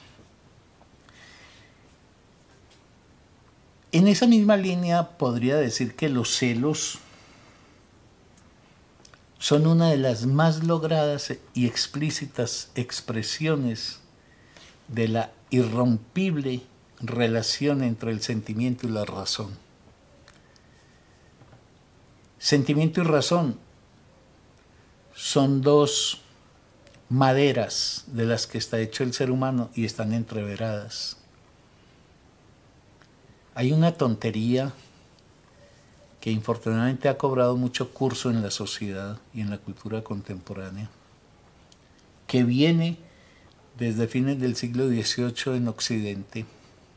En esa misma línea podría decir que los celos son una de las más logradas y explícitas expresiones de la irrompible relación entre el sentimiento y la razón. Sentimiento y razón son dos maderas de las que está hecho el ser humano y están entreveradas. Hay una tontería que infortunadamente ha cobrado mucho curso en la sociedad y en la cultura contemporánea, que viene desde fines del siglo dieciocho en Occidente,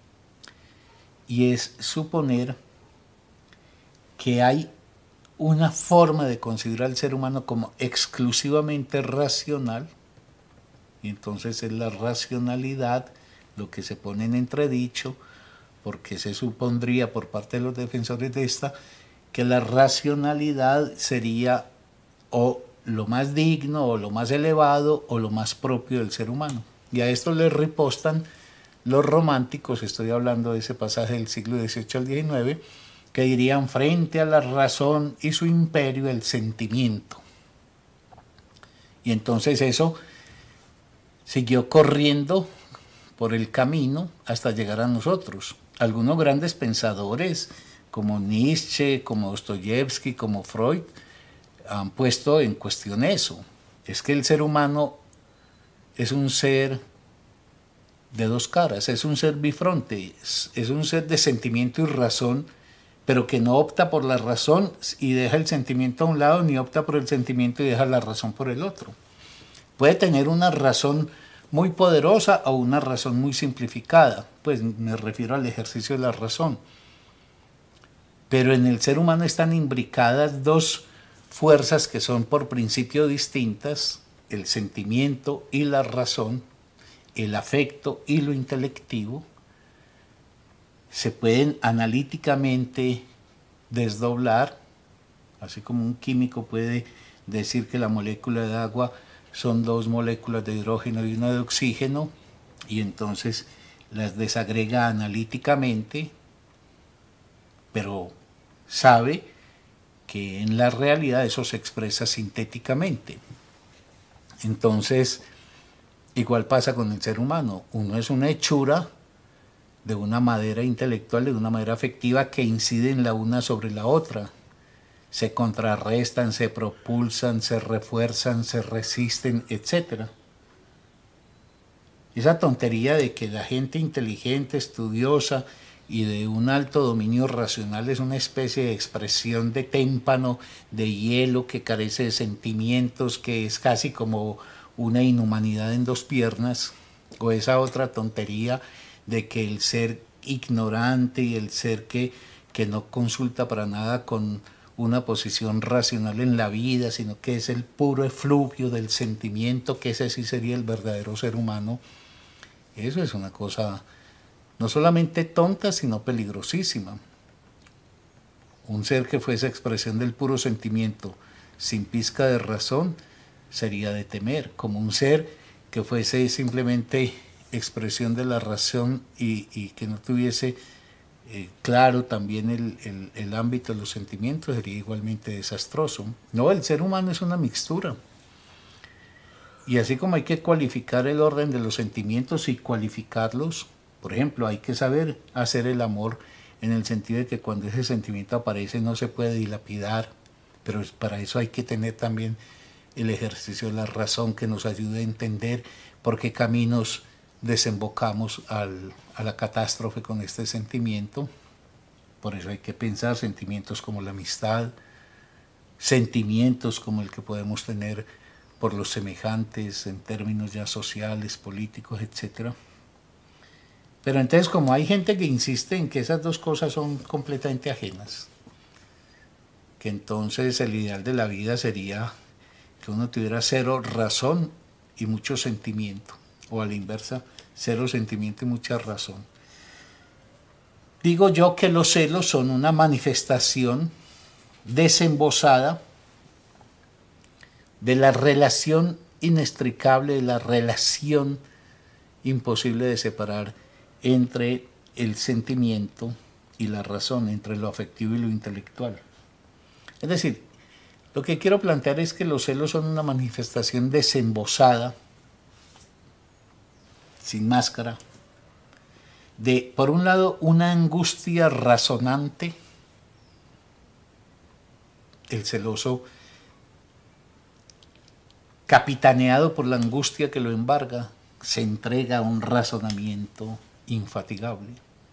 y es suponer que hay una forma de considerar al ser humano como exclusivamente racional, y entonces es la racionalidad lo que se pone en entredicho, porque se supondría por parte de los defensores de esta que la racionalidad sería o lo más digno, o lo más elevado, o lo más propio del ser humano. Y a esto le ripostan los románticos, estoy hablando de ese pasaje del siglo dieciocho al diecinueve, que dirían: frente a la razón y su imperio, el sentimiento. Y entonces eso siguió corriendo por el camino hasta llegar a nosotros. Algunos grandes pensadores, como Nietzsche, como Dostoyevsky, como Freud, han puesto en cuestión eso. Es que el ser humano es un ser de dos caras, es un ser bifronte, es, es un ser de sentimiento y razón, pero que no opta por la razón y deja el sentimiento a un lado, ni opta por el sentimiento y deja la razón por el otro. Puede tener una razón muy poderosa o una razón muy simplificada, pues me refiero al ejercicio de la razón. Pero en el ser humano están imbricadas dos fuerzas que son por principio distintas: el sentimiento y la razón, el afecto y lo intelectivo. Se pueden analíticamente desdoblar, así como un químico puede decir que la molécula de agua son dos moléculas de hidrógeno y una de oxígeno, y entonces las desagrega analíticamente, pero sabe que en la realidad eso se expresa sintéticamente. Entonces, igual pasa con el ser humano. Uno es una hechura de una madera intelectual, de una madera afectiva que inciden la una sobre la otra. Se contrarrestan, se propulsan, se refuerzan, se resisten, etcétera. Esa tontería de que la gente inteligente, estudiosa y de un alto dominio racional es una especie de expresión de témpano, de hielo que carece de sentimientos, que es casi como una inhumanidad en dos piernas, o esa otra tontería de que el ser ignorante y el ser que, que no consulta para nada con una posición racional en la vida, sino que es el puro efluvio del sentimiento, que ese sí sería el verdadero ser humano. Eso es una cosa no solamente tonta, sino peligrosísima. Un ser que fuese expresión del puro sentimiento, sin pizca de razón, sería de temer, como un ser que fuese simplemente expresión de la razón y, y que no tuviese eh, claro también el, el, el ámbito de los sentimientos, sería igualmente desastroso. No, el ser humano es una mixtura. Y así como hay que cualificar el orden de los sentimientos y cualificarlos, por ejemplo, hay que saber hacer el amor en el sentido de que cuando ese sentimiento aparece no se puede dilapidar, pero para eso hay que tener también el ejercicio de la razón que nos ayude a entender por qué caminos desembocamos al, a la catástrofe con este sentimiento. Por eso hay que pensar sentimientos como la amistad, sentimientos como el que podemos tener por los semejantes en términos ya sociales, políticos, etcétera. Pero entonces, como hay gente que insiste en que esas dos cosas son completamente ajenas, que entonces el ideal de la vida sería que uno tuviera cero razón y mucho sentimiento, o a la inversa, cero sentimiento y mucha razón. Digo yo que los celos son una manifestación desembosada de la relación inextricable, de la relación imposible de separar entre el sentimiento y la razón, entre lo afectivo y lo intelectual. Es decir, lo que quiero plantear es que los celos son una manifestación desembosada, sin máscara, de, por un lado, una angustia razonante. El celoso, capitaneado por la angustia que lo embarga, se entrega a un razonamiento infatigable.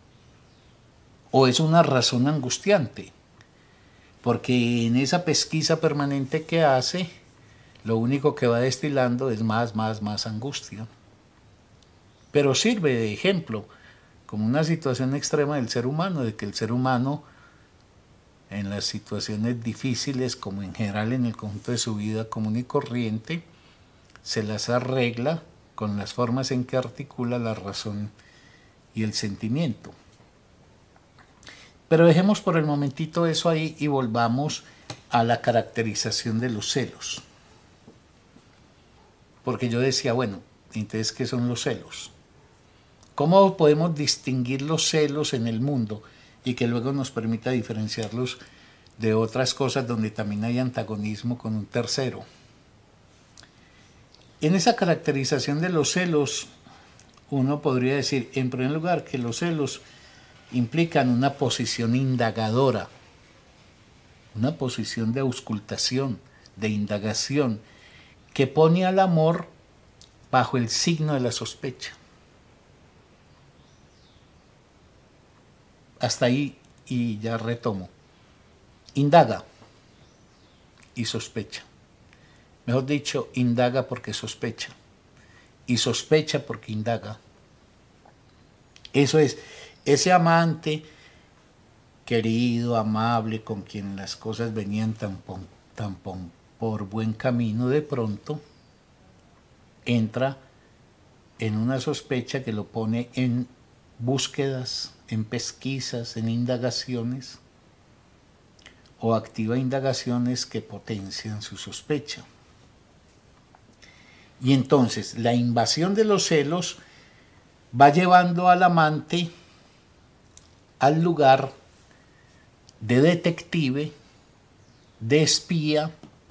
O es una razón angustiante, porque en esa pesquisa permanente que hace, lo único que va destilando es más, más, más angustia. Pero sirve de ejemplo, como una situación extrema del ser humano, de que el ser humano, en las situaciones difíciles, como en general en el conjunto de su vida común y corriente, se las arregla con las formas en que articula la razón y el sentimiento. Pero dejemos por el momentito eso ahí y volvamos a la caracterización de los celos. Porque yo decía, bueno, entonces, ¿qué son los celos? ¿Cómo podemos distinguir los celos en el mundo y que luego nos permita diferenciarlos de otras cosas donde también hay antagonismo con un tercero? En esa caracterización de los celos, uno podría decir, en primer lugar, que los celos implican una posición indagadora, una posición de auscultación, de indagación, que pone al amor bajo el signo de la sospecha. Hasta ahí, y ya retomo. Indaga y sospecha. Mejor dicho, indaga porque sospecha. Y sospecha porque indaga. Eso es, ese amante querido, amable, con quien las cosas venían tan, tan por buen camino, de pronto entra en una sospecha que lo pone en búsquedas, en pesquisas, en indagaciones, o activa indagaciones que potencian su sospecha. Y entonces la invasión de los celos va llevando al amante al lugar de detective, de espía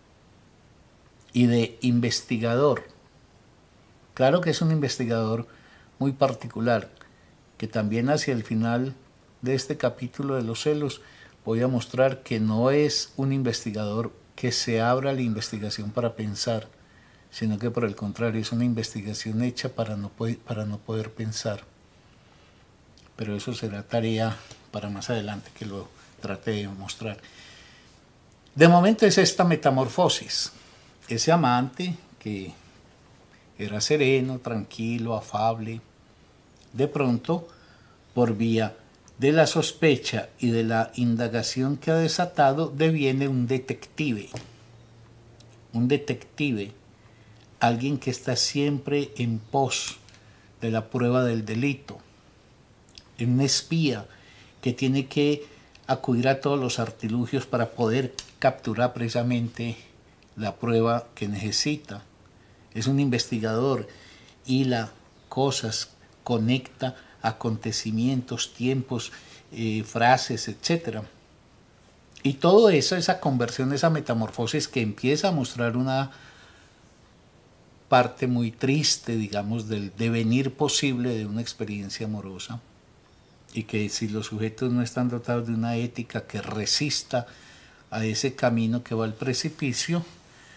y de investigador. Claro que es un investigador muy particular, que también hacia el final de este capítulo de los celos voy a mostrar que no es un investigador que se abra a la investigación para pensar, sino que por el contrario es una investigación hecha para no, para no poder pensar. Pero eso será tarea para más adelante que lo trate de mostrar. De momento es esta metamorfosis. Ese amante que era sereno, tranquilo, afable, de pronto, por vía de la sospecha y de la indagación que ha desatado, deviene un detective. Un detective, alguien que está siempre en pos de la prueba del delito. Un espía que tiene que acudir a todos los artilugios para poder capturar precisamente la prueba que necesita. Es un investigador, hila cosas, conecta acontecimientos, tiempos, eh, frases, etcétera. Y todo eso, esa conversión, esa metamorfosis que empieza a mostrar una parte muy triste, digamos, del devenir posible de una experiencia amorosa, y que si los sujetos no están dotados de una ética que resista a ese camino que va al precipicio,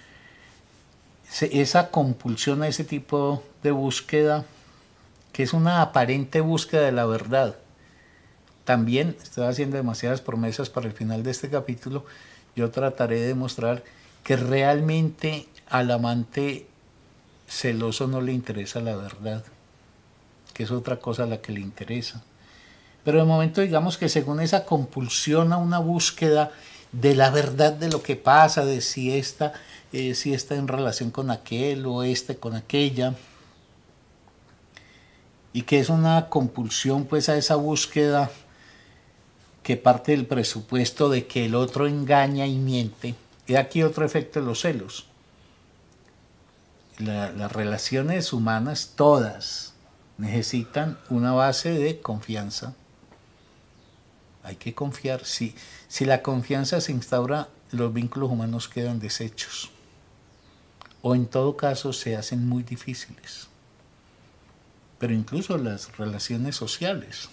esa compulsión a ese tipo de búsqueda, que es una aparente búsqueda de la verdad. También estoy haciendo demasiadas promesas para el final de este capítulo. Yo trataré de demostrar que realmente al amante celoso no le interesa la verdad, que es otra cosa la que le interesa. Pero de momento digamos que según esa compulsión a una búsqueda de la verdad de lo que pasa, de si esta, eh, si está en relación con aquel o este con aquella, y que es una compulsión pues a esa búsqueda que parte del presupuesto de que el otro engaña y miente. Y aquí otro efecto de los celos. La, las relaciones humanas, todas, necesitan una base de confianza. Hay que confiar. Si, si la confianza se instaura, los vínculos humanos quedan deshechos. O en todo caso se hacen muy difíciles. Pero incluso las relaciones sociales.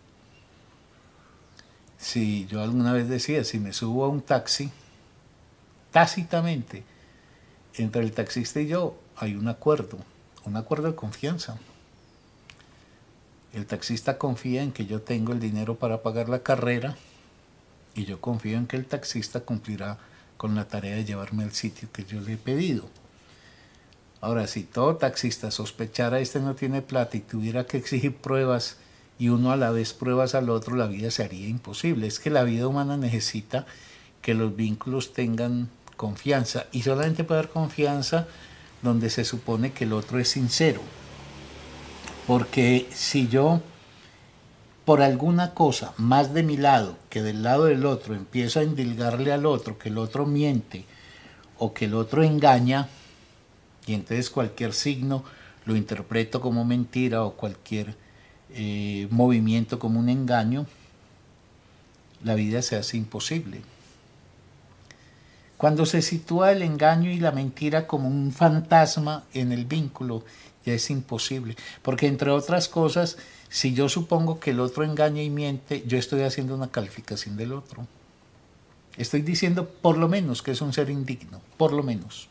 Si yo alguna vez decía, si me subo a un taxi, tácitamente, entre el taxista y yo hay un acuerdo, un acuerdo de confianza. El taxista confía en que yo tengo el dinero para pagar la carrera y yo confío en que el taxista cumplirá con la tarea de llevarme al sitio que yo le he pedido. Ahora, si todo taxista sospechara este no tiene plata y tuviera que exigir pruebas y uno a la vez pruebas al otro, la vida se haría imposible. Es que la vida humana necesita que los vínculos tengan confianza y solamente puede haber confianza donde se supone que el otro es sincero. Porque si yo, por alguna cosa, más de mi lado que del lado del otro, empiezo a endilgarle al otro que el otro miente o que el otro engaña, y entonces cualquier signo lo interpreto como mentira o cualquier eh, movimiento como un engaño, la vida se hace imposible. Cuando se sitúa el engaño y la mentira como un fantasma en el vínculo, ya es imposible. Porque entre otras cosas, si yo supongo que el otro engaña y miente, yo estoy haciendo una calificación del otro. Estoy diciendo por lo menos que es un ser indigno, por lo menos.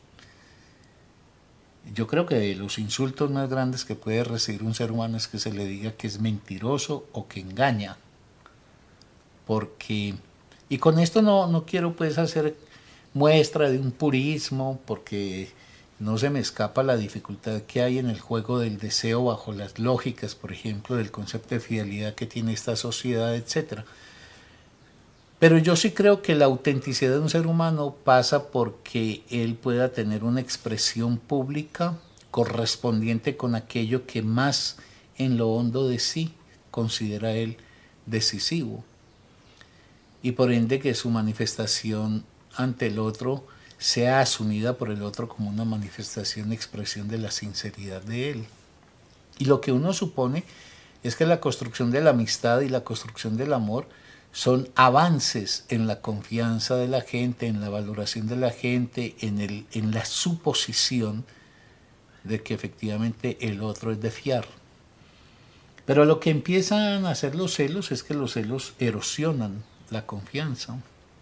Yo creo que de los insultos más grandes que puede recibir un ser humano es que se le diga que es mentiroso o que engaña. Porque, y con esto no, no quiero pues hacer muestra de un purismo, porque no se me escapa la dificultad que hay en el juego del deseo bajo las lógicas, por ejemplo, del concepto de fidelidad que tiene esta sociedad, etcétera. Pero yo sí creo que la autenticidad de un ser humano pasa porque él pueda tener una expresión pública correspondiente con aquello que más en lo hondo de sí considera él decisivo. Y por ende que su manifestación ante el otro sea asumida por el otro como una manifestación, expresión de la sinceridad de él. Y lo que uno supone es que la construcción de la amistad y la construcción del amor son avances en la confianza de la gente, en la valoración de la gente, en, el, en la suposición de que efectivamente el otro es de fiar. Pero lo que empiezan a hacer los celos es que los celos erosionan la confianza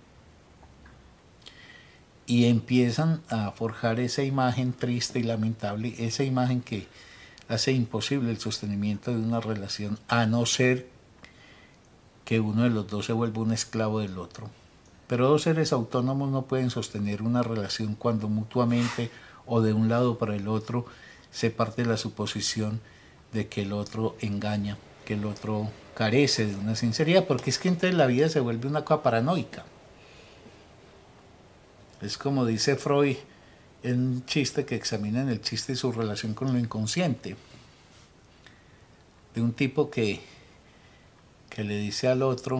y empiezan a forjar esa imagen triste y lamentable, esa imagen que hace imposible el sostenimiento de una relación, a no ser que uno de los dos se vuelva un esclavo del otro. Pero dos seres autónomos no pueden sostener una relación cuando mutuamente o de un lado para el otro se parte de la suposición de que el otro engaña, que el otro carece de una sinceridad, porque es que entonces la vida se vuelve una cosa paranoica. Es como dice Freud en un chiste que examina en el chiste y su relación con lo inconsciente, de un tipo que, que le dice al otro,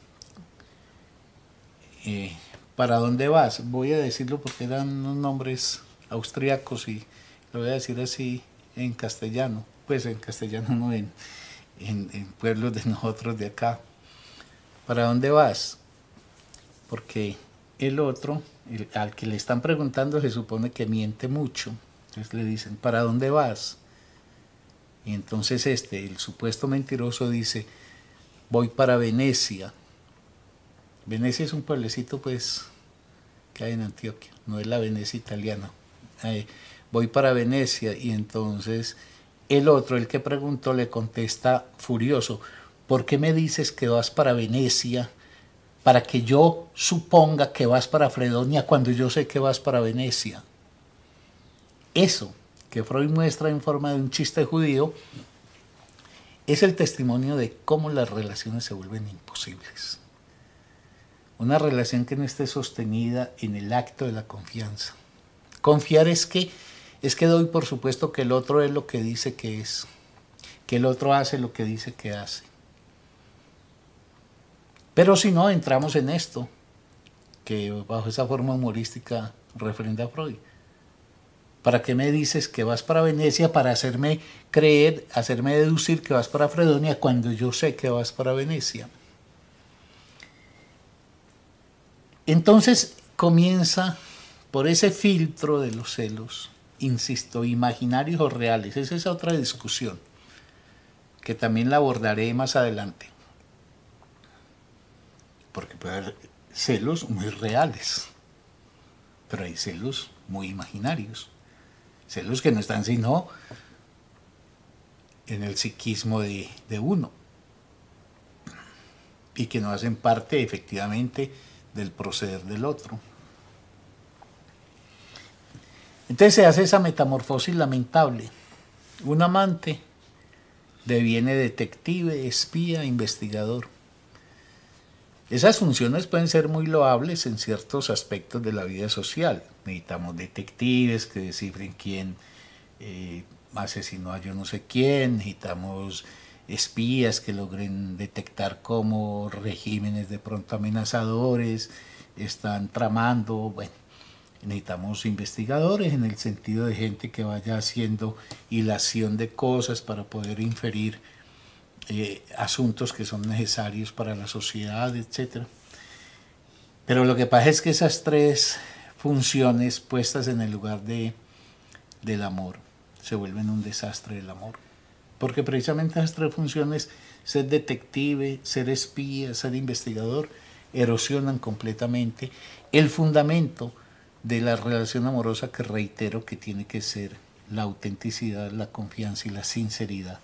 eh, ¿para dónde vas? Voy a decirlo porque eran unos nombres austríacos y lo voy a decir así en castellano, pues en castellano no, en, en, en pueblos de nosotros de acá. ¿Para dónde vas? Porque el otro, el, al que le están preguntando, se supone que miente mucho. Entonces le dicen, ¿para dónde vas? Y entonces este, el supuesto mentiroso dice, voy para Venecia. Venecia es un pueblecito pues que hay en Antioquia, no es la Venecia italiana. Eh, voy para Venecia, y entonces el otro, el que preguntó, le contesta furioso, ¿por qué me dices que vas para Venecia para que yo suponga que vas para Fredonia cuando yo sé que vas para Venecia? Eso que Freud muestra en forma de un chiste judío es el testimonio de cómo las relaciones se vuelven imposibles. Una relación que no esté sostenida en el acto de la confianza. Confiar es que, es que doy por supuesto que el otro es lo que dice que es, que el otro hace lo que dice que hace. Pero si no, entramos en esto, que bajo esa forma humorística refrenda a Freud. ¿Para qué me dices que vas para Venecia para hacerme creer, hacerme deducir que vas para Fredonia cuando yo sé que vas para Venecia? Entonces comienza por ese filtro de los celos, insisto, imaginarios o reales. Esa es otra discusión que también la abordaré más adelante. Porque puede haber celos muy reales, pero hay celos muy imaginarios. Celos que no están sino en el psiquismo de, de uno y que no hacen parte efectivamente del proceder del otro. Entonces se hace esa metamorfosis lamentable. Un amante deviene detective, espía, investigador. Esas funciones pueden ser muy loables en ciertos aspectos de la vida social. Necesitamos detectives que descifren quién eh, asesinó a yo no sé quién, necesitamos espías que logren detectar cómo regímenes de pronto amenazadores están tramando. Bueno, necesitamos investigadores en el sentido de gente que vaya haciendo hilación de cosas para poder inferir Eh, asuntos que son necesarios para la sociedad, etcétera. Pero lo que pasa es que esas tres funciones puestas en el lugar de, del amor se vuelven un desastre del amor. Porque precisamente esas tres funciones, ser detective, ser espía, ser investigador, erosionan completamente el fundamento de la relación amorosa, que reitero que tiene que ser la autenticidad, la confianza y la sinceridad.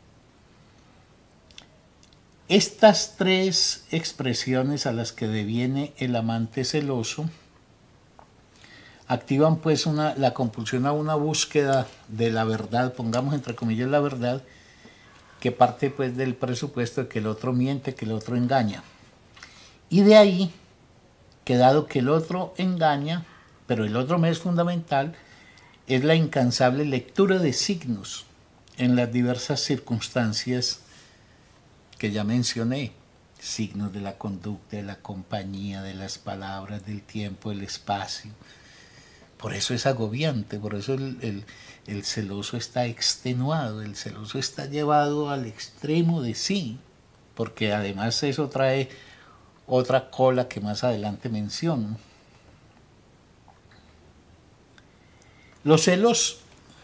Estas tres expresiones a las que deviene el amante celoso activan pues una, la compulsión a una búsqueda de la verdad, pongamos entre comillas la verdad, que parte pues del presupuesto de que el otro miente, que el otro engaña. Y de ahí que dado que el otro engaña, pero el otro me es fundamental, es la incansable lectura de signos en las diversas circunstancias que ya mencioné, signos de la conducta, de la compañía, de las palabras, del tiempo, del espacio. Por eso es agobiante, por eso el, el, el celoso está extenuado, el celoso está llevado al extremo de sí, porque además eso trae otra cola que más adelante menciono. Los celos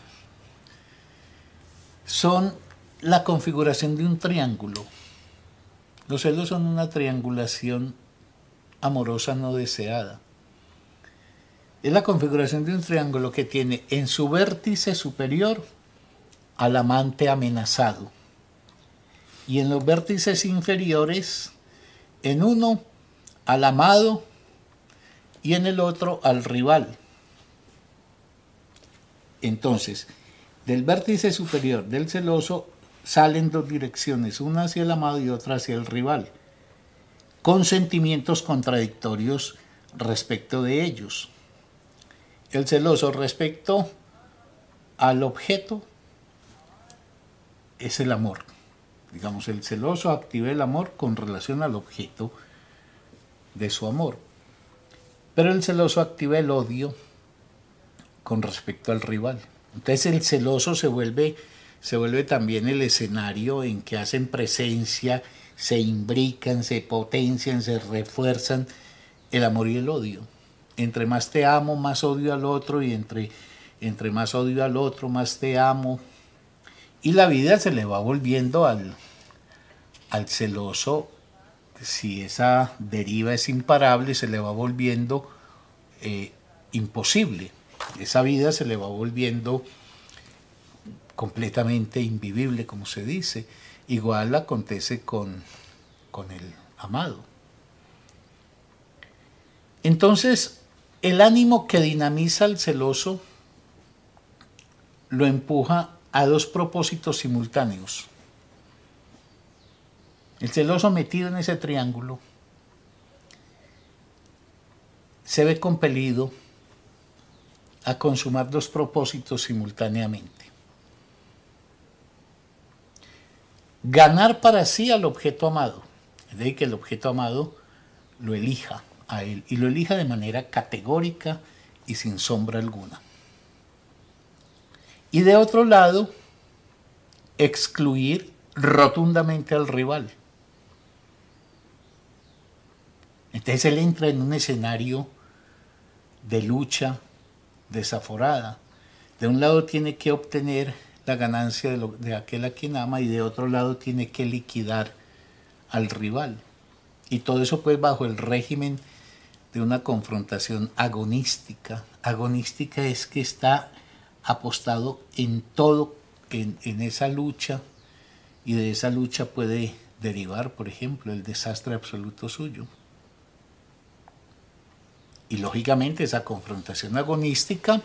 son la configuración de un triángulo. Los celos son una triangulación amorosa no deseada. Es la configuración de un triángulo que tiene en su vértice superior al amante amenazado y en los vértices inferiores, en uno al amado y en el otro al rival. Entonces, del vértice superior del celoso salen dos direcciones, una hacia el amado y otra hacia el rival, con sentimientos contradictorios respecto de ellos. El celoso respecto al objeto es el amor. Digamos, el celoso activa el amor con relación al objeto de su amor. Pero el celoso activa el odio con respecto al rival. Entonces el celoso se vuelve, se vuelve también el escenario en que hacen presencia, se imbrican, se potencian, se refuerzan el amor y el odio. Entre más te amo, más odio al otro, y entre, entre más odio al otro, más te amo. Y la vida se le va volviendo al, al celoso, si esa deriva es imparable, se le va volviendo eh, imposible. Esa vida se le va volviendo completamente invivible, como se dice. Igual acontece con, con el amado. Entonces, el ánimo que dinamiza al celoso lo empuja a dos propósitos simultáneos. El celoso metido en ese triángulo se ve compelido a consumar dos propósitos simultáneamente. Ganar para sí al objeto amado. Es decir, que el objeto amado lo elija a él y lo elija de manera categórica y sin sombra alguna. Y de otro lado, excluir rotundamente al rival. Entonces él entra en un escenario de lucha desaforada. De un lado tiene que obtener la ganancia de, lo, de aquel a quien ama y de otro lado tiene que liquidar al rival. Y todo eso pues bajo el régimen de una confrontación agonística. Agonística es que está apostado en todo, en, en esa lucha, y de esa lucha puede derivar, por ejemplo, el desastre absoluto suyo. Y lógicamente esa confrontación agonística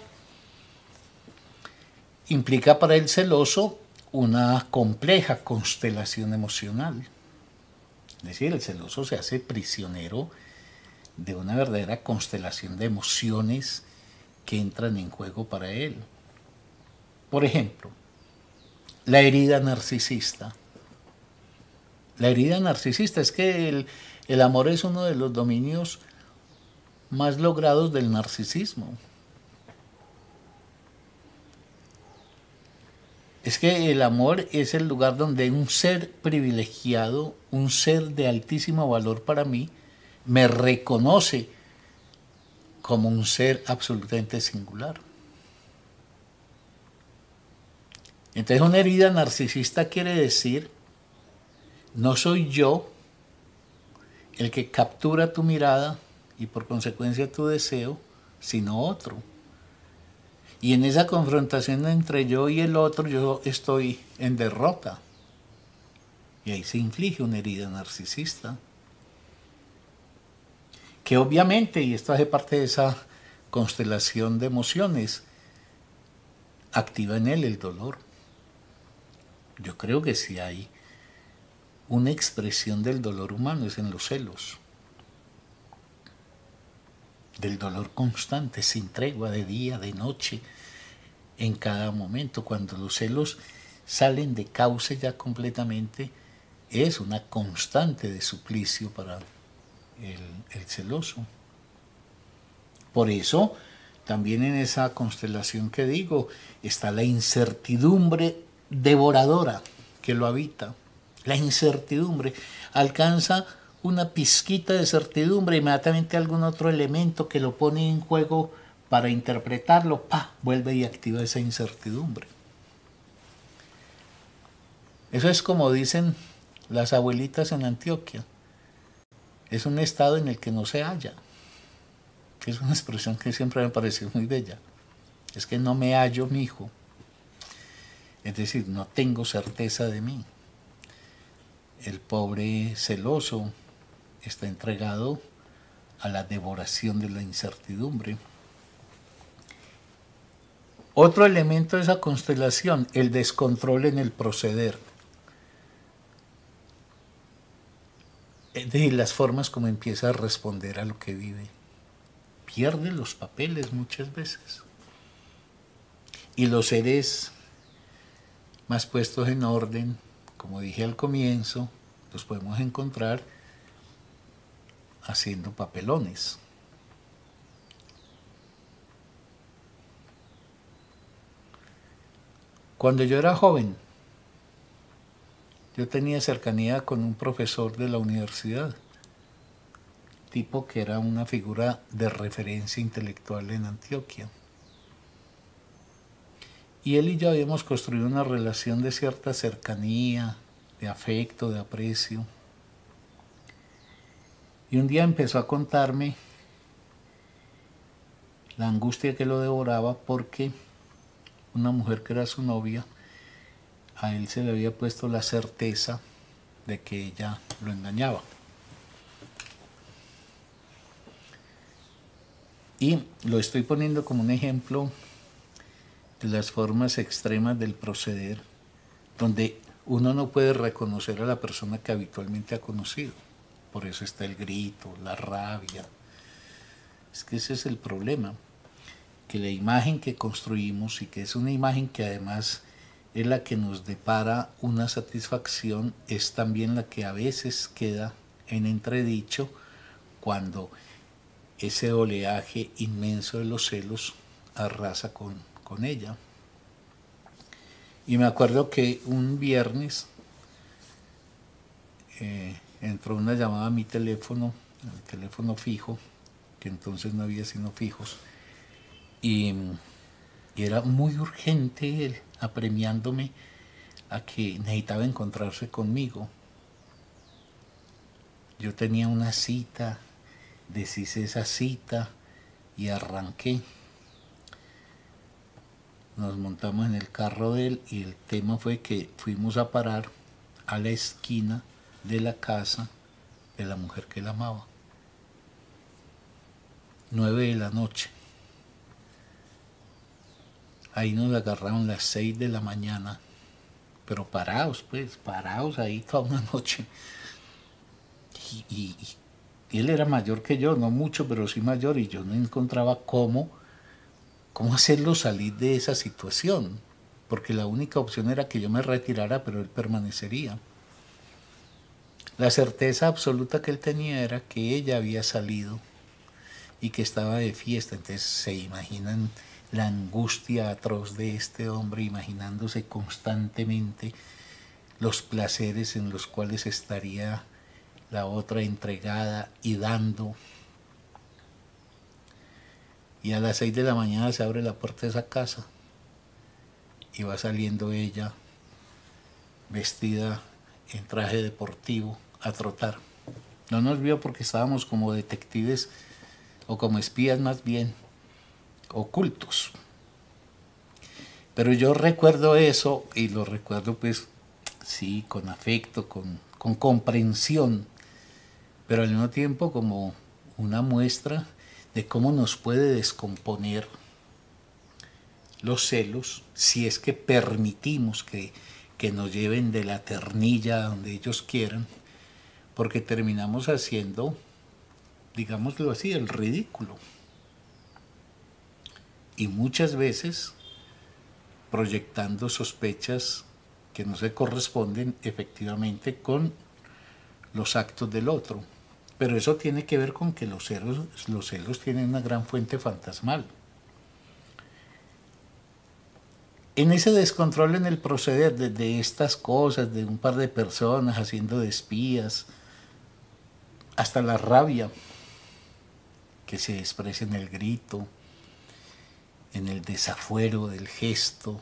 implica para el celoso una compleja constelación emocional. Es decir, el celoso se hace prisionero de una verdadera constelación de emociones que entran en juego para él. Por ejemplo, la herida narcisista. La herida narcisista es que el, el amor es uno de los dominios más logrados del narcisismo. Es que el amor es el lugar donde un ser privilegiado, un ser de altísimo valor para mí, me reconoce como un ser absolutamente singular. Entonces una herida narcisista quiere decir, no soy yo el que captura tu mirada y por consecuencia tu deseo, sino otro. Y en esa confrontación entre yo y el otro, yo estoy en derrota. Y ahí se inflige una herida narcisista. Que obviamente, y esto hace parte de esa constelación de emociones, activa en él el dolor. Yo creo que si hay una expresión del dolor humano es en los celos. Del dolor constante, sin tregua, de día, de noche, en cada momento. Cuando los celos salen de cauce ya completamente, es una constante de suplicio para el, el celoso. Por eso, también en esa constelación que digo, está la incertidumbre devoradora que lo habita. La incertidumbre alcanza una pizquita de certidumbre, inmediatamente algún otro elemento que lo pone en juego para interpretarlo, ¡pah!, vuelve y activa esa incertidumbre. Eso es como dicen las abuelitas en Antioquia. Es un estado en el que no se halla. Es una expresión que siempre me pareció muy bella. Es que no me hallo, mi hijo. Es decir, no tengo certeza de mí. El pobre celoso está entregado a la devoración de la incertidumbre. Otro elemento de esa constelación, el descontrol en el proceder. Es decir, las formas como empieza a responder a lo que vive. Pierde los papeles muchas veces. Y los seres más puestos en orden, como dije al comienzo, los podemos encontrar haciendo papelones. Cuando yo era joven, yo tenía cercanía con un profesor de la universidad, tipo que era una figura de referencia intelectual en Antioquia. Y él y yo habíamos construido una relación de cierta cercanía, de afecto, de aprecio. Y un día empezó a contarme la angustia que lo devoraba porque una mujer que era su novia, a él se le había puesto la certeza de que ella lo engañaba. Y lo estoy poniendo como un ejemplo de las formas extremas del proceder, donde uno no puede reconocer a la persona que habitualmente ha conocido. Por eso está el grito, la rabia. Es que ese es el problema, que la imagen que construimos, y que es una imagen que además es la que nos depara una satisfacción, es también la que a veces queda en entredicho cuando ese oleaje inmenso de los celos arrasa con, con ella. Y me acuerdo que un viernes eh, entró una llamada a mi teléfono, el teléfono fijo, que entonces no había sino fijos, y, y era muy urgente él apremiándome a que necesitaba encontrarse conmigo. Yo tenía una cita, deshice esa cita y arranqué. Nos montamos en el carro de él y el tema fue que fuimos a parar a la esquina de la casa de la mujer que él amaba. Nueve de la noche. Ahí nos agarraron las seis de la mañana, pero parados, pues, parados ahí toda una noche. Y, y, y él era mayor que yo, no mucho, pero sí mayor, y yo no encontraba cómo, cómo hacerlo salir de esa situación, porque la única opción era que yo me retirara, pero él permanecería. La certeza absoluta que él tenía era que ella había salido y que estaba de fiesta. Entonces se imaginan la angustia atroz de este hombre, imaginándose constantemente los placeres en los cuales estaría la otra entregada y dando. Y a las seis de la mañana se abre la puerta de esa casa y va saliendo ella vestida en traje deportivo a trotar. No nos vio porque estábamos como detectives o como espías más bien ocultos. Pero yo recuerdo eso y lo recuerdo pues sí, con afecto, con, con comprensión, pero al mismo tiempo como una muestra de cómo nos puede descomponer los celos si es que permitimos que, que nos lleven de la ternilla a donde ellos quieran, porque terminamos haciendo, digámoslo así, el ridículo. Y muchas veces proyectando sospechas que no se corresponden efectivamente con los actos del otro. Pero eso tiene que ver con que los celos, los celos tienen una gran fuente fantasmal. En ese descontrol en el proceder de, de estas cosas, de un par de personas haciendo de espías, hasta la rabia que se expresa en el grito, en el desafuero del gesto.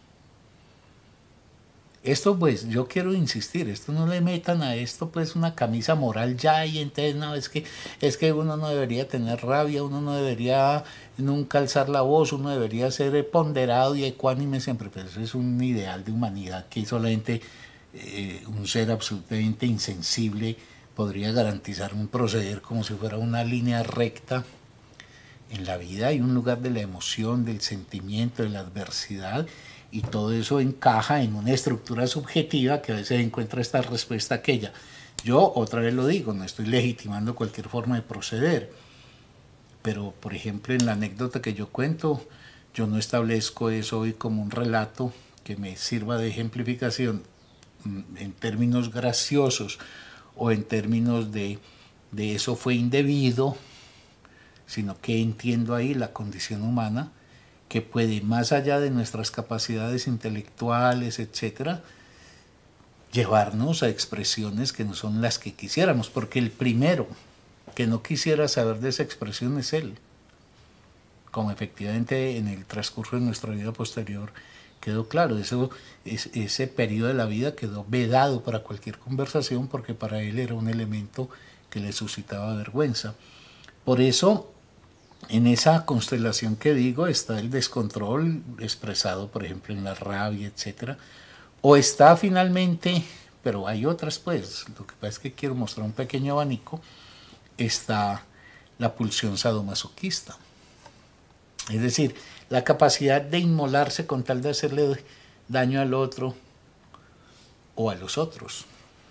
Esto pues, yo quiero insistir, esto no le metan a esto pues una camisa moral ya y entonces no, es que, es que uno no debería tener rabia, uno no debería nunca alzar la voz, uno debería ser ponderado y ecuánime siempre, pero eso es un ideal de humanidad que solamente eh, un ser absolutamente insensible podría garantizar un proceder como si fuera una línea recta. En la vida hay un lugar de la emoción, del sentimiento, de la adversidad, y todo eso encaja en una estructura subjetiva que a veces encuentra esta respuesta aquella. Yo otra vez lo digo, no estoy legitimando cualquier forma de proceder, pero por ejemplo en la anécdota que yo cuento, yo no establezco eso hoy como un relato que me sirva de ejemplificación en términos graciosos o en términos de, de eso fue indebido, sino que entiendo ahí la condición humana que puede, más allá de nuestras capacidades intelectuales, etcétera, llevarnos a expresiones que no son las que quisiéramos, porque el primero que no quisiera saber de esa expresión es él, como efectivamente en el transcurso de nuestra vida posterior quedó claro. Eso, es, ese periodo de la vida quedó vedado para cualquier conversación porque para él era un elemento que le suscitaba vergüenza. Por eso, en esa constelación que digo está el descontrol expresado, por ejemplo, en la rabia, etcétera, o está finalmente, pero hay otras pues, lo que pasa es que quiero mostrar un pequeño abanico, está la pulsión sadomasoquista. Es decir, la capacidad de inmolarse con tal de hacerle daño al otro o a los otros.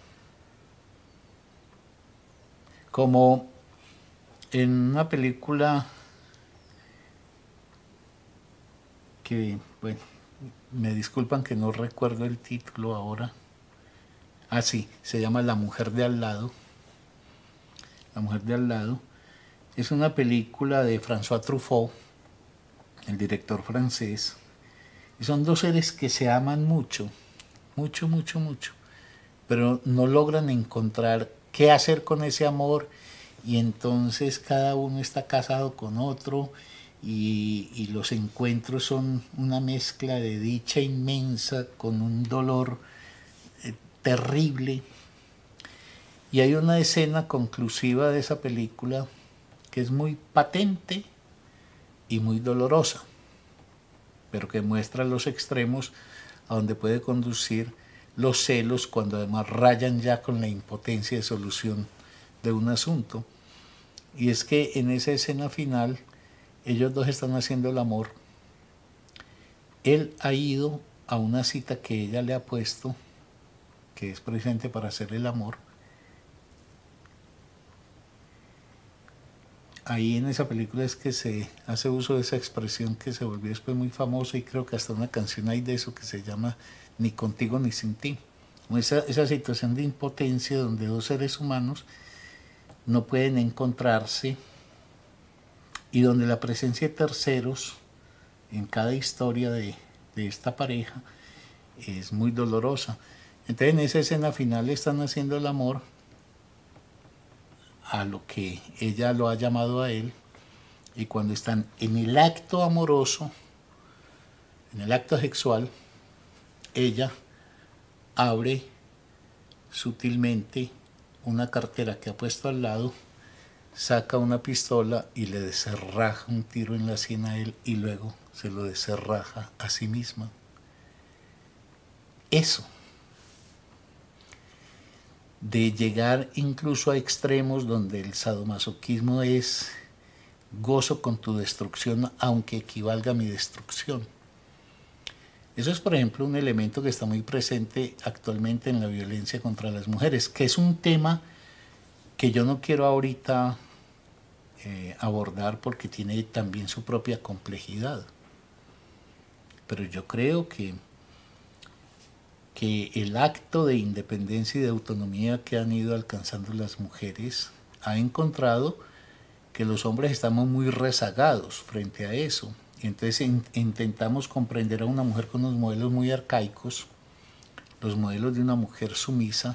Como en una película que, bueno, me disculpan que no recuerdo el título ahora. Ah, sí, se llama La mujer de al lado. La mujer de al lado, es una película de François Truffaut, el director francés, y son dos seres que se aman mucho, mucho, mucho, mucho, pero no logran encontrar qué hacer con ese amor, y entonces cada uno está casado con otro, y, y los encuentros son una mezcla de dicha inmensa con un dolor eh, terrible. Y hay una escena conclusiva de esa película que es muy patente y muy dolorosa, pero que muestra los extremos a donde puede conducir los celos cuando además rayan ya con la impotencia de solución de un asunto. Y es que en esa escena final ellos dos están haciendo el amor. Él ha ido a una cita que ella le ha puesto, que es precisamente para hacer el amor. Ahí en esa película es que se hace uso de esa expresión que se volvió después muy famosa, y creo que hasta una canción hay de eso que se llama Ni contigo ni sin ti. Esa, esa situación de impotencia donde dos seres humanos no pueden encontrarse y donde la presencia de terceros en cada historia de, de esta pareja es muy dolorosa. Entonces en esa escena final están haciendo el amor a lo que ella lo ha llamado a él, y cuando están en el acto amoroso, en el acto sexual, ella abre sutilmente una cartera que ha puesto al lado, saca una pistola y le descerraja un tiro en la sien a él, y luego se lo descerraja a sí misma. Eso, de llegar incluso a extremos donde el sadomasoquismo es gozo con tu destrucción aunque equivalga a mi destrucción. Eso es, por ejemplo, un elemento que está muy presente actualmente en la violencia contra las mujeres, que es un tema que yo no quiero ahorita eh, abordar porque tiene también su propia complejidad. Pero yo creo que que el acto de independencia y de autonomía que han ido alcanzando las mujeres ha encontrado que los hombres estamos muy rezagados frente a eso. Y entonces in, intentamos comprender a una mujer con unos modelos muy arcaicos, los modelos de una mujer sumisa,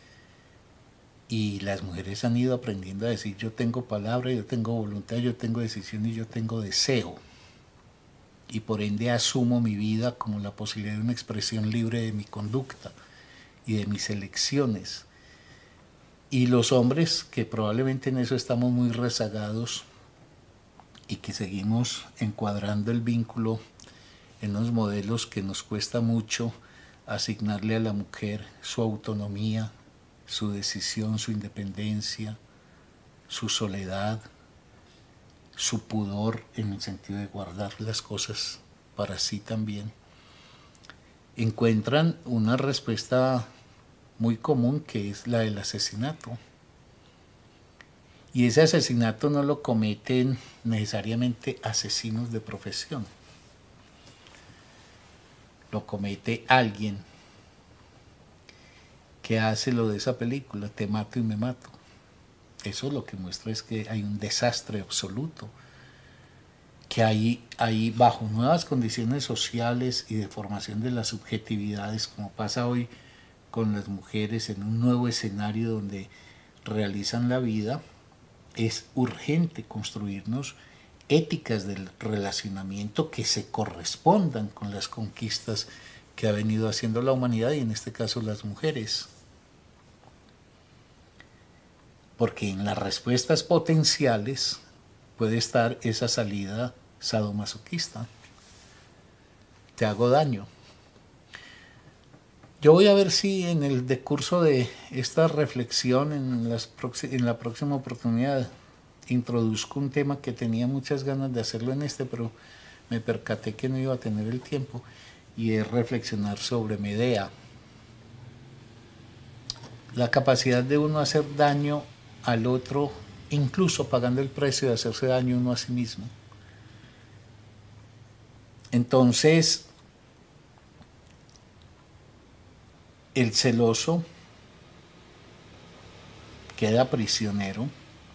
y las mujeres han ido aprendiendo a decir: yo tengo palabra, yo tengo voluntad, yo tengo decisión y yo tengo deseo. Y por ende asumo mi vida como la posibilidad de una expresión libre de mi conducta y de mis elecciones. Y los hombres, que probablemente en eso estamos muy rezagados y que seguimos encuadrando el vínculo en los modelos que nos cuesta mucho asignarle a la mujer su autonomía, su decisión, su independencia, su soledad, su pudor en el sentido de guardar las cosas para sí también, encuentran una respuesta muy común, que es la del asesinato. Y ese asesinato no lo cometen necesariamente asesinos de profesión. Lo comete alguien que hace lo de esa película, te mato y me mato. Eso lo que muestra es que hay un desastre absoluto, que hay, hay bajo nuevas condiciones sociales y de formación de las subjetividades, como pasa hoy con las mujeres en un nuevo escenario donde realizan la vida, es urgente construirnos éticas del relacionamiento que se correspondan con las conquistas que ha venido haciendo la humanidad, y en este caso las mujeres. Porque en las respuestas potenciales puede estar esa salida sadomasoquista. Te hago daño. Yo voy a ver si en el decurso de esta reflexión, en, las en la próxima oportunidad, introduzco un tema que tenía muchas ganas de hacerlo en este, pero me percaté que no iba a tener el tiempo, y es reflexionar sobre Medea. La capacidad de uno hacer daño al otro, incluso pagando el precio de hacerse daño uno a sí mismo. Entonces, el celoso queda prisionero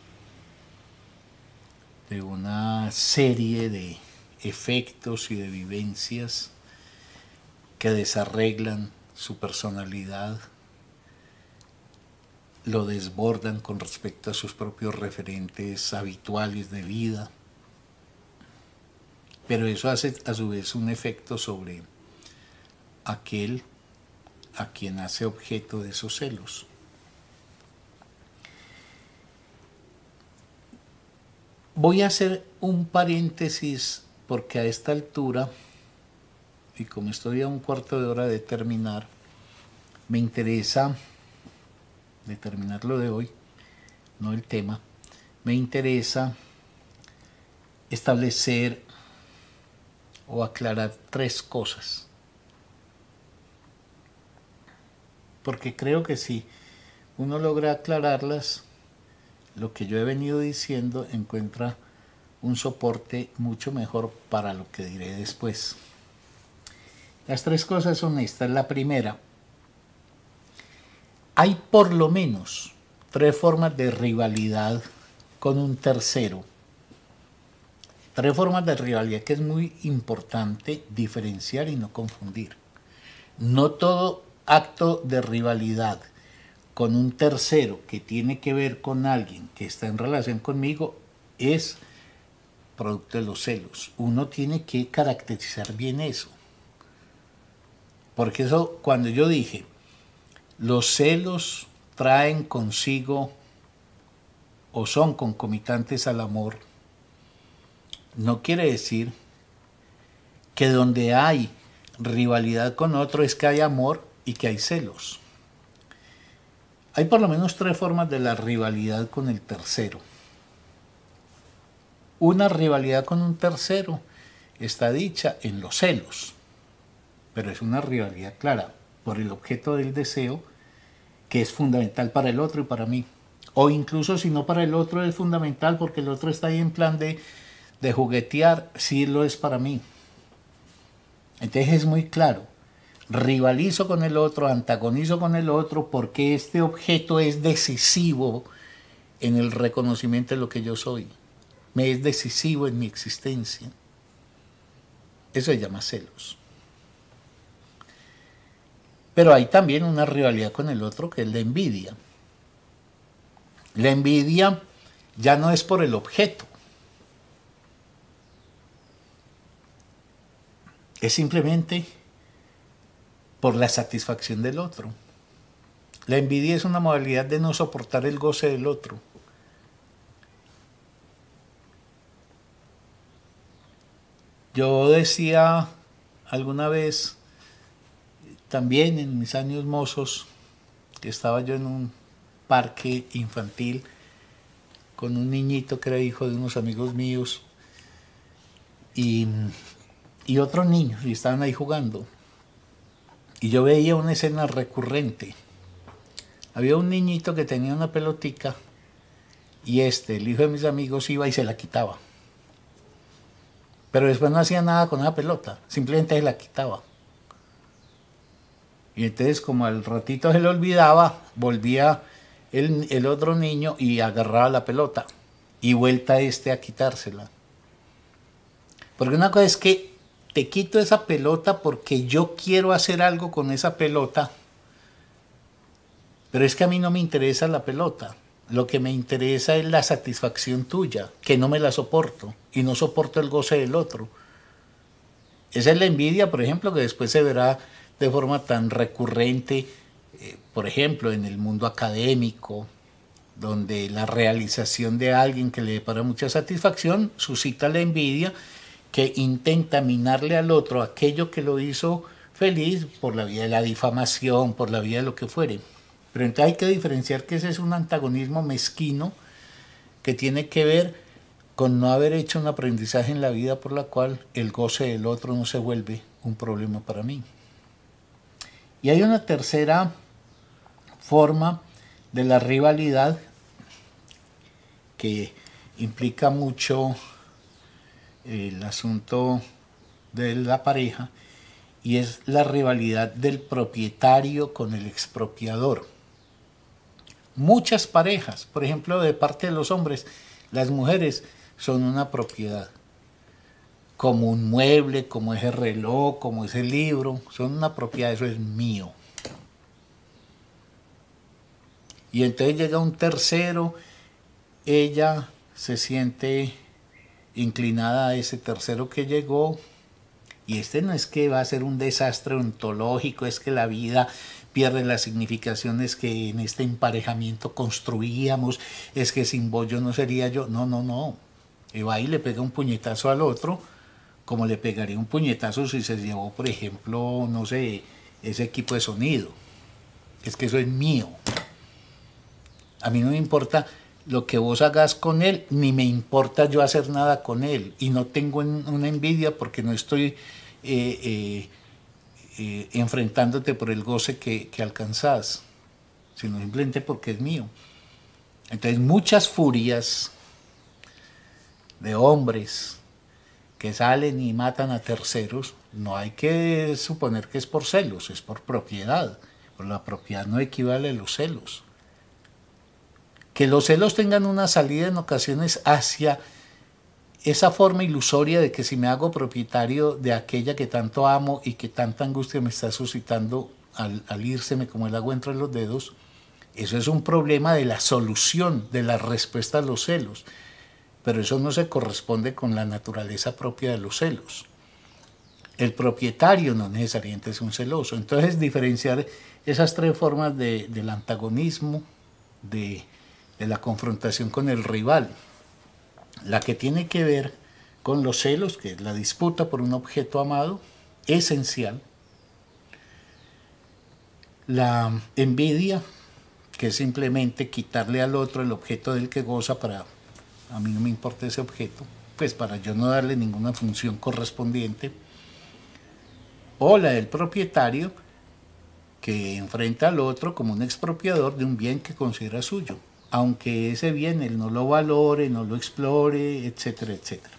de una serie de efectos y de vivencias que desarreglan su personalidad, lo desbordan con respecto a sus propios referentes habituales de vida, pero eso hace a su vez un efecto sobre aquel a quien hace objeto de esos celos. Voy a hacer un paréntesis porque a esta altura, y como estoy a un cuarto de hora de terminar, me interesa, de terminar lo de hoy, no el tema, me interesa establecer o aclarar tres cosas. Porque creo que si uno logra aclararlas, lo que yo he venido diciendo encuentra un soporte mucho mejor para lo que diré después. Las tres cosas son estas. La primera, hay por lo menos tres formas de rivalidad con un tercero. Tres formas de rivalidad que es muy importante diferenciar y no confundir. No todo acto de rivalidad con un tercero que tiene que ver con alguien que está en relación conmigo es producto de los celos. Uno tiene que caracterizar bien eso. Porque eso, cuando yo dije, los celos traen consigo o son concomitantes al amor, no quiere decir que donde hay rivalidad con otro es que hay amor y que hay celos. Hay por lo menos tres formas de la rivalidad con el tercero. Una rivalidad con un tercero está dicha en los celos, pero es una rivalidad clara por el objeto del deseo que es fundamental para el otro y para mí. O incluso si no para el otro es fundamental porque el otro está ahí en plan de, de juguetear, sí lo es para mí. Entonces es muy claro. Rivalizo con el otro, antagonizo con el otro porque este objeto es decisivo en el reconocimiento de lo que yo soy. Me es decisivo en mi existencia. Eso se llama celos. Pero hay también una rivalidad con el otro que es la envidia. La envidia ya no es por el objeto. Es simplemente por la satisfacción del otro. La envidia es una modalidad de no soportar el goce del otro. Yo decía alguna vez, también en mis años mozos, que estaba yo en un parque infantil con un niñito que era hijo de unos amigos míos y, y otros niños, y estaban ahí jugando. Y yo veía una escena recurrente. Había un niñito que tenía una pelotica y este, el hijo de mis amigos, iba y se la quitaba. Pero después no hacía nada con esa pelota, simplemente se la quitaba. Y entonces, como al ratito se le olvidaba, volvía el, el otro niño y agarraba la pelota. Y vuelta este a quitársela. Porque una cosa es que te quito esa pelota porque yo quiero hacer algo con esa pelota, pero es que a mí no me interesa la pelota. Lo que me interesa es la satisfacción tuya, que no me la soporto, y no soporto el goce del otro. Esa es la envidia, por ejemplo, que después se verá de forma tan recurrente, eh, por ejemplo, en el mundo académico, donde la realización de alguien que le depara mucha satisfacción suscita la envidia, que intenta minarle al otro aquello que lo hizo feliz por la vía de la difamación, por la vía de lo que fuere. Pero entonces hay que diferenciar que ese es un antagonismo mezquino que tiene que ver con no haber hecho un aprendizaje en la vida por la cual el goce del otro no se vuelve un problema para mí. Y hay una tercera forma de la rivalidad que implica mucho el asunto de la pareja, y es la rivalidad del propietario con el expropiador. Muchas parejas, por ejemplo, de parte de los hombres, las mujeres son una propiedad. Como un mueble, como ese reloj, como ese libro, son una propiedad, eso es mío. Y entonces llega un tercero, ella se siente inclinada a ese tercero que llegó, y este no es que va a ser un desastre ontológico, es que la vida pierde las significaciones que en este emparejamiento construíamos, es que sin vos yo no sería yo, no, no, no. Y va y le pega un puñetazo al otro, como le pegaría un puñetazo si se llevó, por ejemplo, no sé, ese equipo de sonido. Es que eso es mío. A mí no me importa lo que vos hagas con él, ni me importa yo hacer nada con él. Y no tengo una envidia porque no estoy eh, eh, eh, enfrentándote por el goce que, que alcanzás, sino simplemente porque es mío. Entonces muchas furias de hombres que salen y matan a terceros, no hay que suponer que es por celos, es por propiedad. Por la propiedad no equivale a los celos. Que los celos tengan una salida en ocasiones hacia esa forma ilusoria de que si me hago propietario de aquella que tanto amo y que tanta angustia me está suscitando al, al írseme como el agua entre los dedos, eso es un problema de la solución, de la respuesta a los celos. Pero eso no se corresponde con la naturaleza propia de los celos. El propietario no necesariamente es un celoso. Entonces, diferenciar esas tres formas de, del antagonismo, de, de la confrontación con el rival. La que tiene que ver con los celos, que es la disputa por un objeto amado, esencial. La envidia, que es simplemente quitarle al otro el objeto del que goza para... a mí no me importa ese objeto, pues para yo no darle ninguna función correspondiente. O la del propietario, que enfrenta al otro como un expropiador de un bien que considera suyo, aunque ese bien él no lo valore, no lo explore, etcétera, etcétera.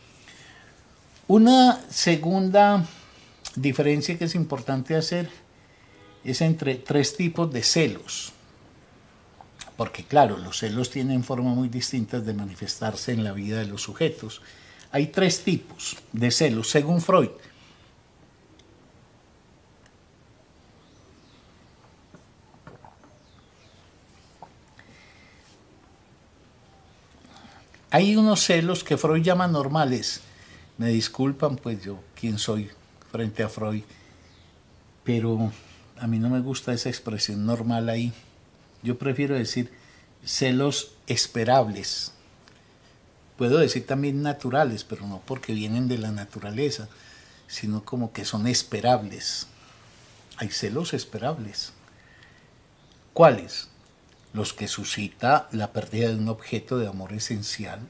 Una segunda diferencia que es importante hacer es entre tres tipos de celos. Porque claro, los celos tienen formas muy distintas de manifestarse en la vida de los sujetos. Hay tres tipos de celos, según Freud. Hay unos celos que Freud llama normales. Me disculpan, pues yo, quién soy frente a Freud. Pero a mí no me gusta esa expresión normal ahí. Yo prefiero decir celos esperables. Puedo decir también naturales, pero no porque vienen de la naturaleza, sino como que son esperables. Hay celos esperables. ¿Cuáles? Los que suscita la pérdida de un objeto de amor esencial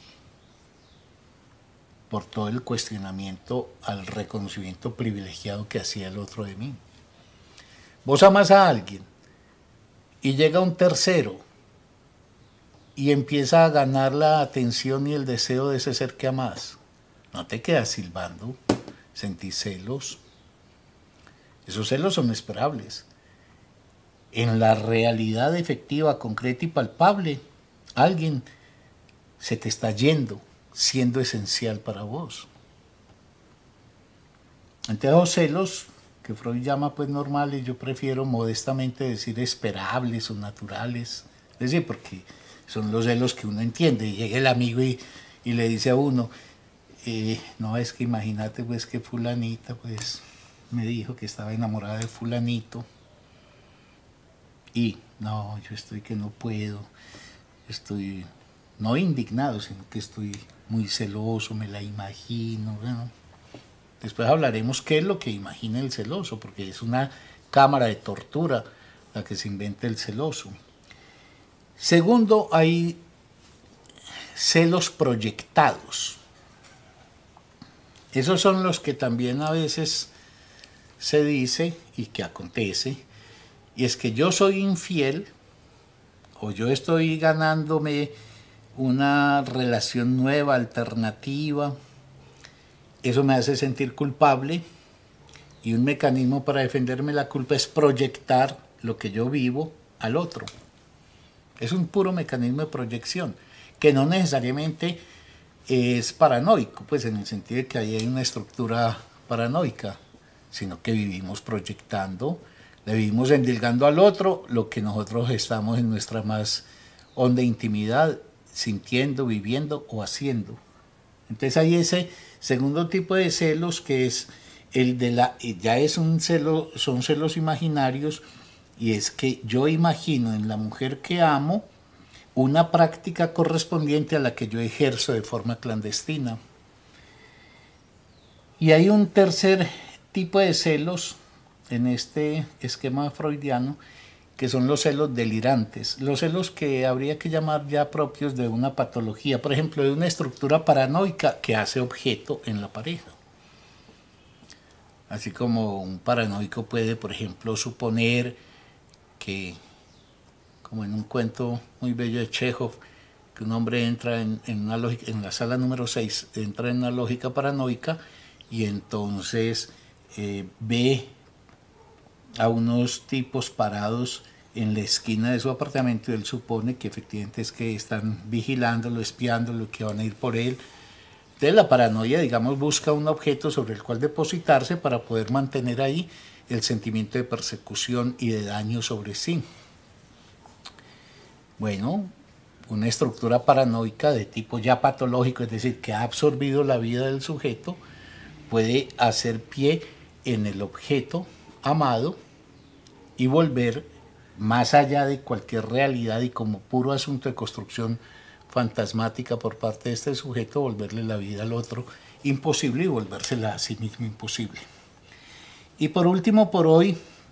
por todo el cuestionamiento al reconocimiento privilegiado que hacía el otro de mí. Vos amas a alguien y llega un tercero y empieza a ganar la atención y el deseo de ese ser que amás. No te quedas silbando, sentís celos. Esos celos son esperables. En la realidad efectiva, concreta y palpable, alguien se te está yendo, siendo esencial para vos. Entonces los celos, que Freud llama pues normales, yo prefiero modestamente decir esperables o naturales. Es decir, porque son los celos que uno entiende. Y llega el amigo y, y le dice a uno, eh, no, es que imagínate pues que fulanita pues me dijo que estaba enamorada de fulanito. Y no, yo estoy que no puedo, estoy no indignado, sino que estoy muy celoso, me la imagino. Bueno, después hablaremos qué es lo que imagina el celoso, porque es una cámara de tortura la que se inventa el celoso. Segundo, hay celos proyectados. Esos son los que también a veces se dice y que acontece, y es que yo soy infiel o yo estoy ganándome una relación nueva, alternativa. Eso me hace sentir culpable y un mecanismo para defenderme la culpa es proyectar lo que yo vivo al otro. Es un puro mecanismo de proyección que no necesariamente es paranoico, pues en el sentido de que ahí hay una estructura paranoica, sino que vivimos proyectando, le vivimos endilgando al otro lo que nosotros estamos en nuestra más honda intimidad, sintiendo, viviendo o haciendo. Entonces hay ese segundo tipo de celos que es el de la, ya es un celo, son celos imaginarios, y es que yo imagino en la mujer que amo una práctica correspondiente a la que yo ejerzo de forma clandestina. Y hay un tercer tipo de celos en este esquema freudiano, que son los celos delirantes, los celos que habría que llamar ya propios de una patología, por ejemplo, de una estructura paranoica que hace objeto en la pareja. Así como un paranoico puede, por ejemplo, suponer que, como en un cuento muy bello de Chekhov, que un hombre entra en, en, una lógica, en la sala número seis, entra en una lógica paranoica y entonces eh, ve a unos tipos parados en la esquina de su apartamento y él supone que efectivamente es que están vigilándolo, espiándolo, que van a ir por él. Entonces la paranoia, digamos, busca un objeto sobre el cual depositarse para poder mantener ahí el sentimiento de persecución y de daño sobre sí. Bueno, una estructura paranoica de tipo ya patológico, es decir, que ha absorbido la vida del sujeto, puede hacer pie en el objeto amado y volver más allá de cualquier realidad y como puro asunto de construcción fantasmática por parte de este sujeto, volverle la vida al otro imposible y volvérsela a sí mismo imposible. Y por último, por hoy,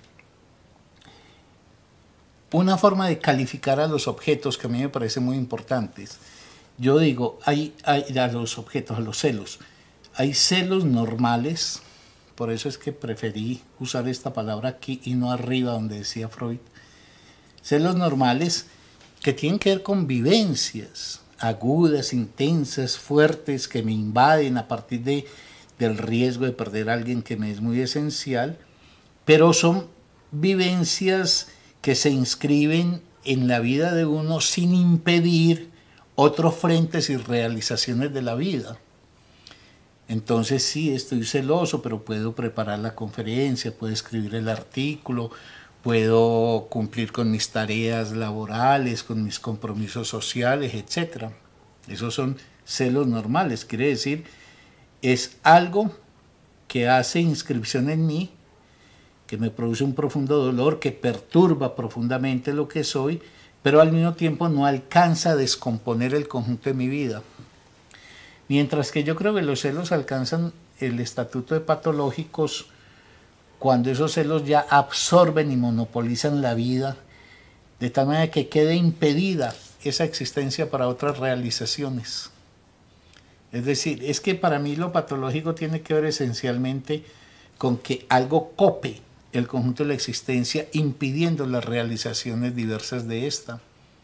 una forma de calificar a los objetos que a mí me parece muy importantes. Yo digo, hay, hay a los objetos, a los celos, hay celos normales, por eso es que preferí usar esta palabra aquí y no arriba donde decía Freud. Celos normales que tienen que ver con vivencias agudas, intensas, fuertes, que me invaden a partir de, del riesgo de perder a alguien que me es muy esencial, pero son vivencias que se inscriben en la vida de uno sin impedir otros frentes y realizaciones de la vida. Entonces sí, estoy celoso, pero puedo preparar la conferencia, puedo escribir el artículo, puedo cumplir con mis tareas laborales, con mis compromisos sociales, etcétera. Esos son celos normales, quiere decir, es algo que hace inscripción en mí, que me produce un profundo dolor, que perturba profundamente lo que soy, pero al mismo tiempo no alcanza a descomponer el conjunto de mi vida. Mientras que yo creo que los celos alcanzan el estatuto de patológicos cuando esos celos ya absorben y monopolizan la vida, de tal manera que quede impedida esa existencia para otras realizaciones. Es decir, es que para mí lo patológico tiene que ver esencialmente con que algo cope el conjunto de la existencia, impidiendo las realizaciones diversas de esta.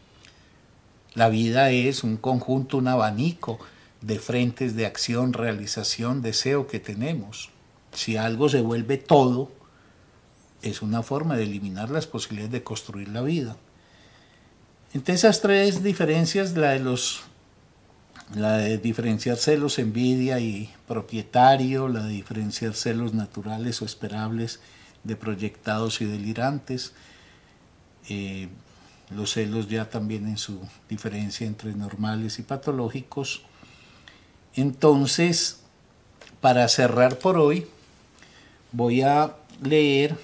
La vida es un conjunto, un abanico de frentes de acción, realización, deseo que tenemos. Si algo se vuelve todo, es una forma de eliminar las posibilidades de construir la vida. Entre esas tres diferencias, la de los, la de diferenciar celos, envidia y propietario, la de diferenciar celos naturales o esperables de proyectados y delirantes, eh, los celos ya también en su diferencia entre normales y patológicos. Entonces, para cerrar por hoy, voy a leer,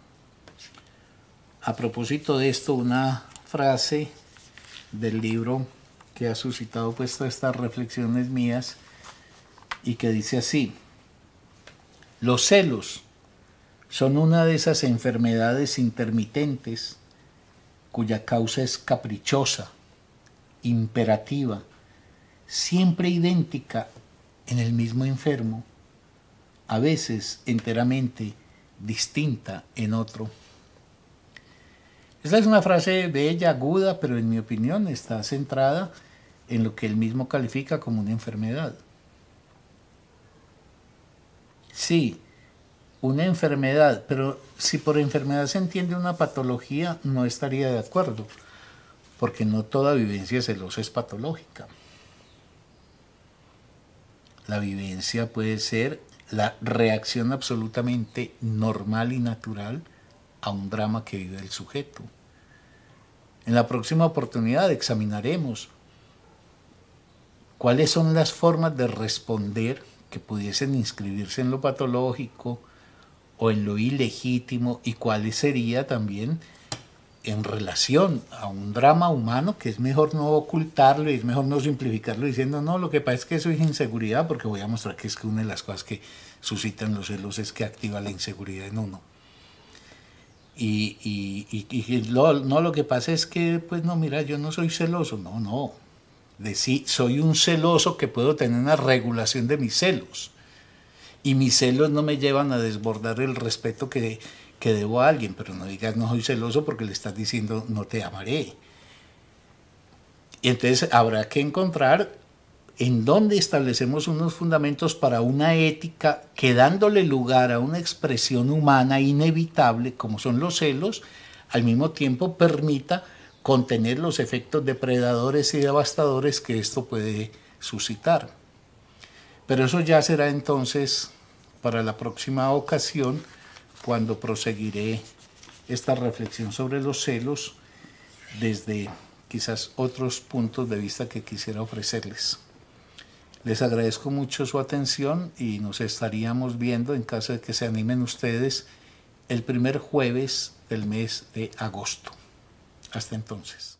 a propósito de esto, una frase del libro que ha suscitado pues todas estas reflexiones mías y que dice así: los celos son una de esas enfermedades intermitentes cuya causa es caprichosa, imperativa, siempre idéntica en el mismo enfermo, a veces enteramente distinta en otro. Esta es una frase bella, aguda, pero en mi opinión está centrada en lo que él mismo califica como una enfermedad. Sí, una enfermedad, pero si por enfermedad se entiende una patología, no estaría de acuerdo, porque no toda vivencia celosa es patológica. La vivencia puede ser la reacción absolutamente normal y natural a un drama que vive el sujeto. En la próxima oportunidad examinaremos cuáles son las formas de responder que pudiesen inscribirse en lo patológico o en lo ilegítimo, y cuáles sería también en relación a un drama humano, que es mejor no ocultarlo y es mejor no simplificarlo diciendo, no, lo que pasa es que eso es inseguridad, porque voy a mostrar que es que una de las cosas que suscitan los celos es que activa la inseguridad en uno. Y, y, y, y lo, no, lo que pasa es que, pues no, mira, yo no soy celoso, no, no. Decir, soy un celoso que puedo tener una regulación de mis celos. Y mis celos no me llevan a desbordar el respeto que, que debo a alguien, pero no digas no soy celoso porque le estás diciendo no te amaré. Y entonces habrá que encontrar en dónde establecemos unos fundamentos para una ética que, dándole lugar a una expresión humana inevitable como son los celos, al mismo tiempo permita contener los efectos depredadores y devastadores que esto puede suscitar. Pero eso ya será entonces para la próxima ocasión, cuando proseguiré esta reflexión sobre los celos desde quizás otros puntos de vista que quisiera ofrecerles. Les agradezco mucho su atención y nos estaríamos viendo, en caso de que se animen ustedes, el primer jueves del mes de agosto. Hasta entonces.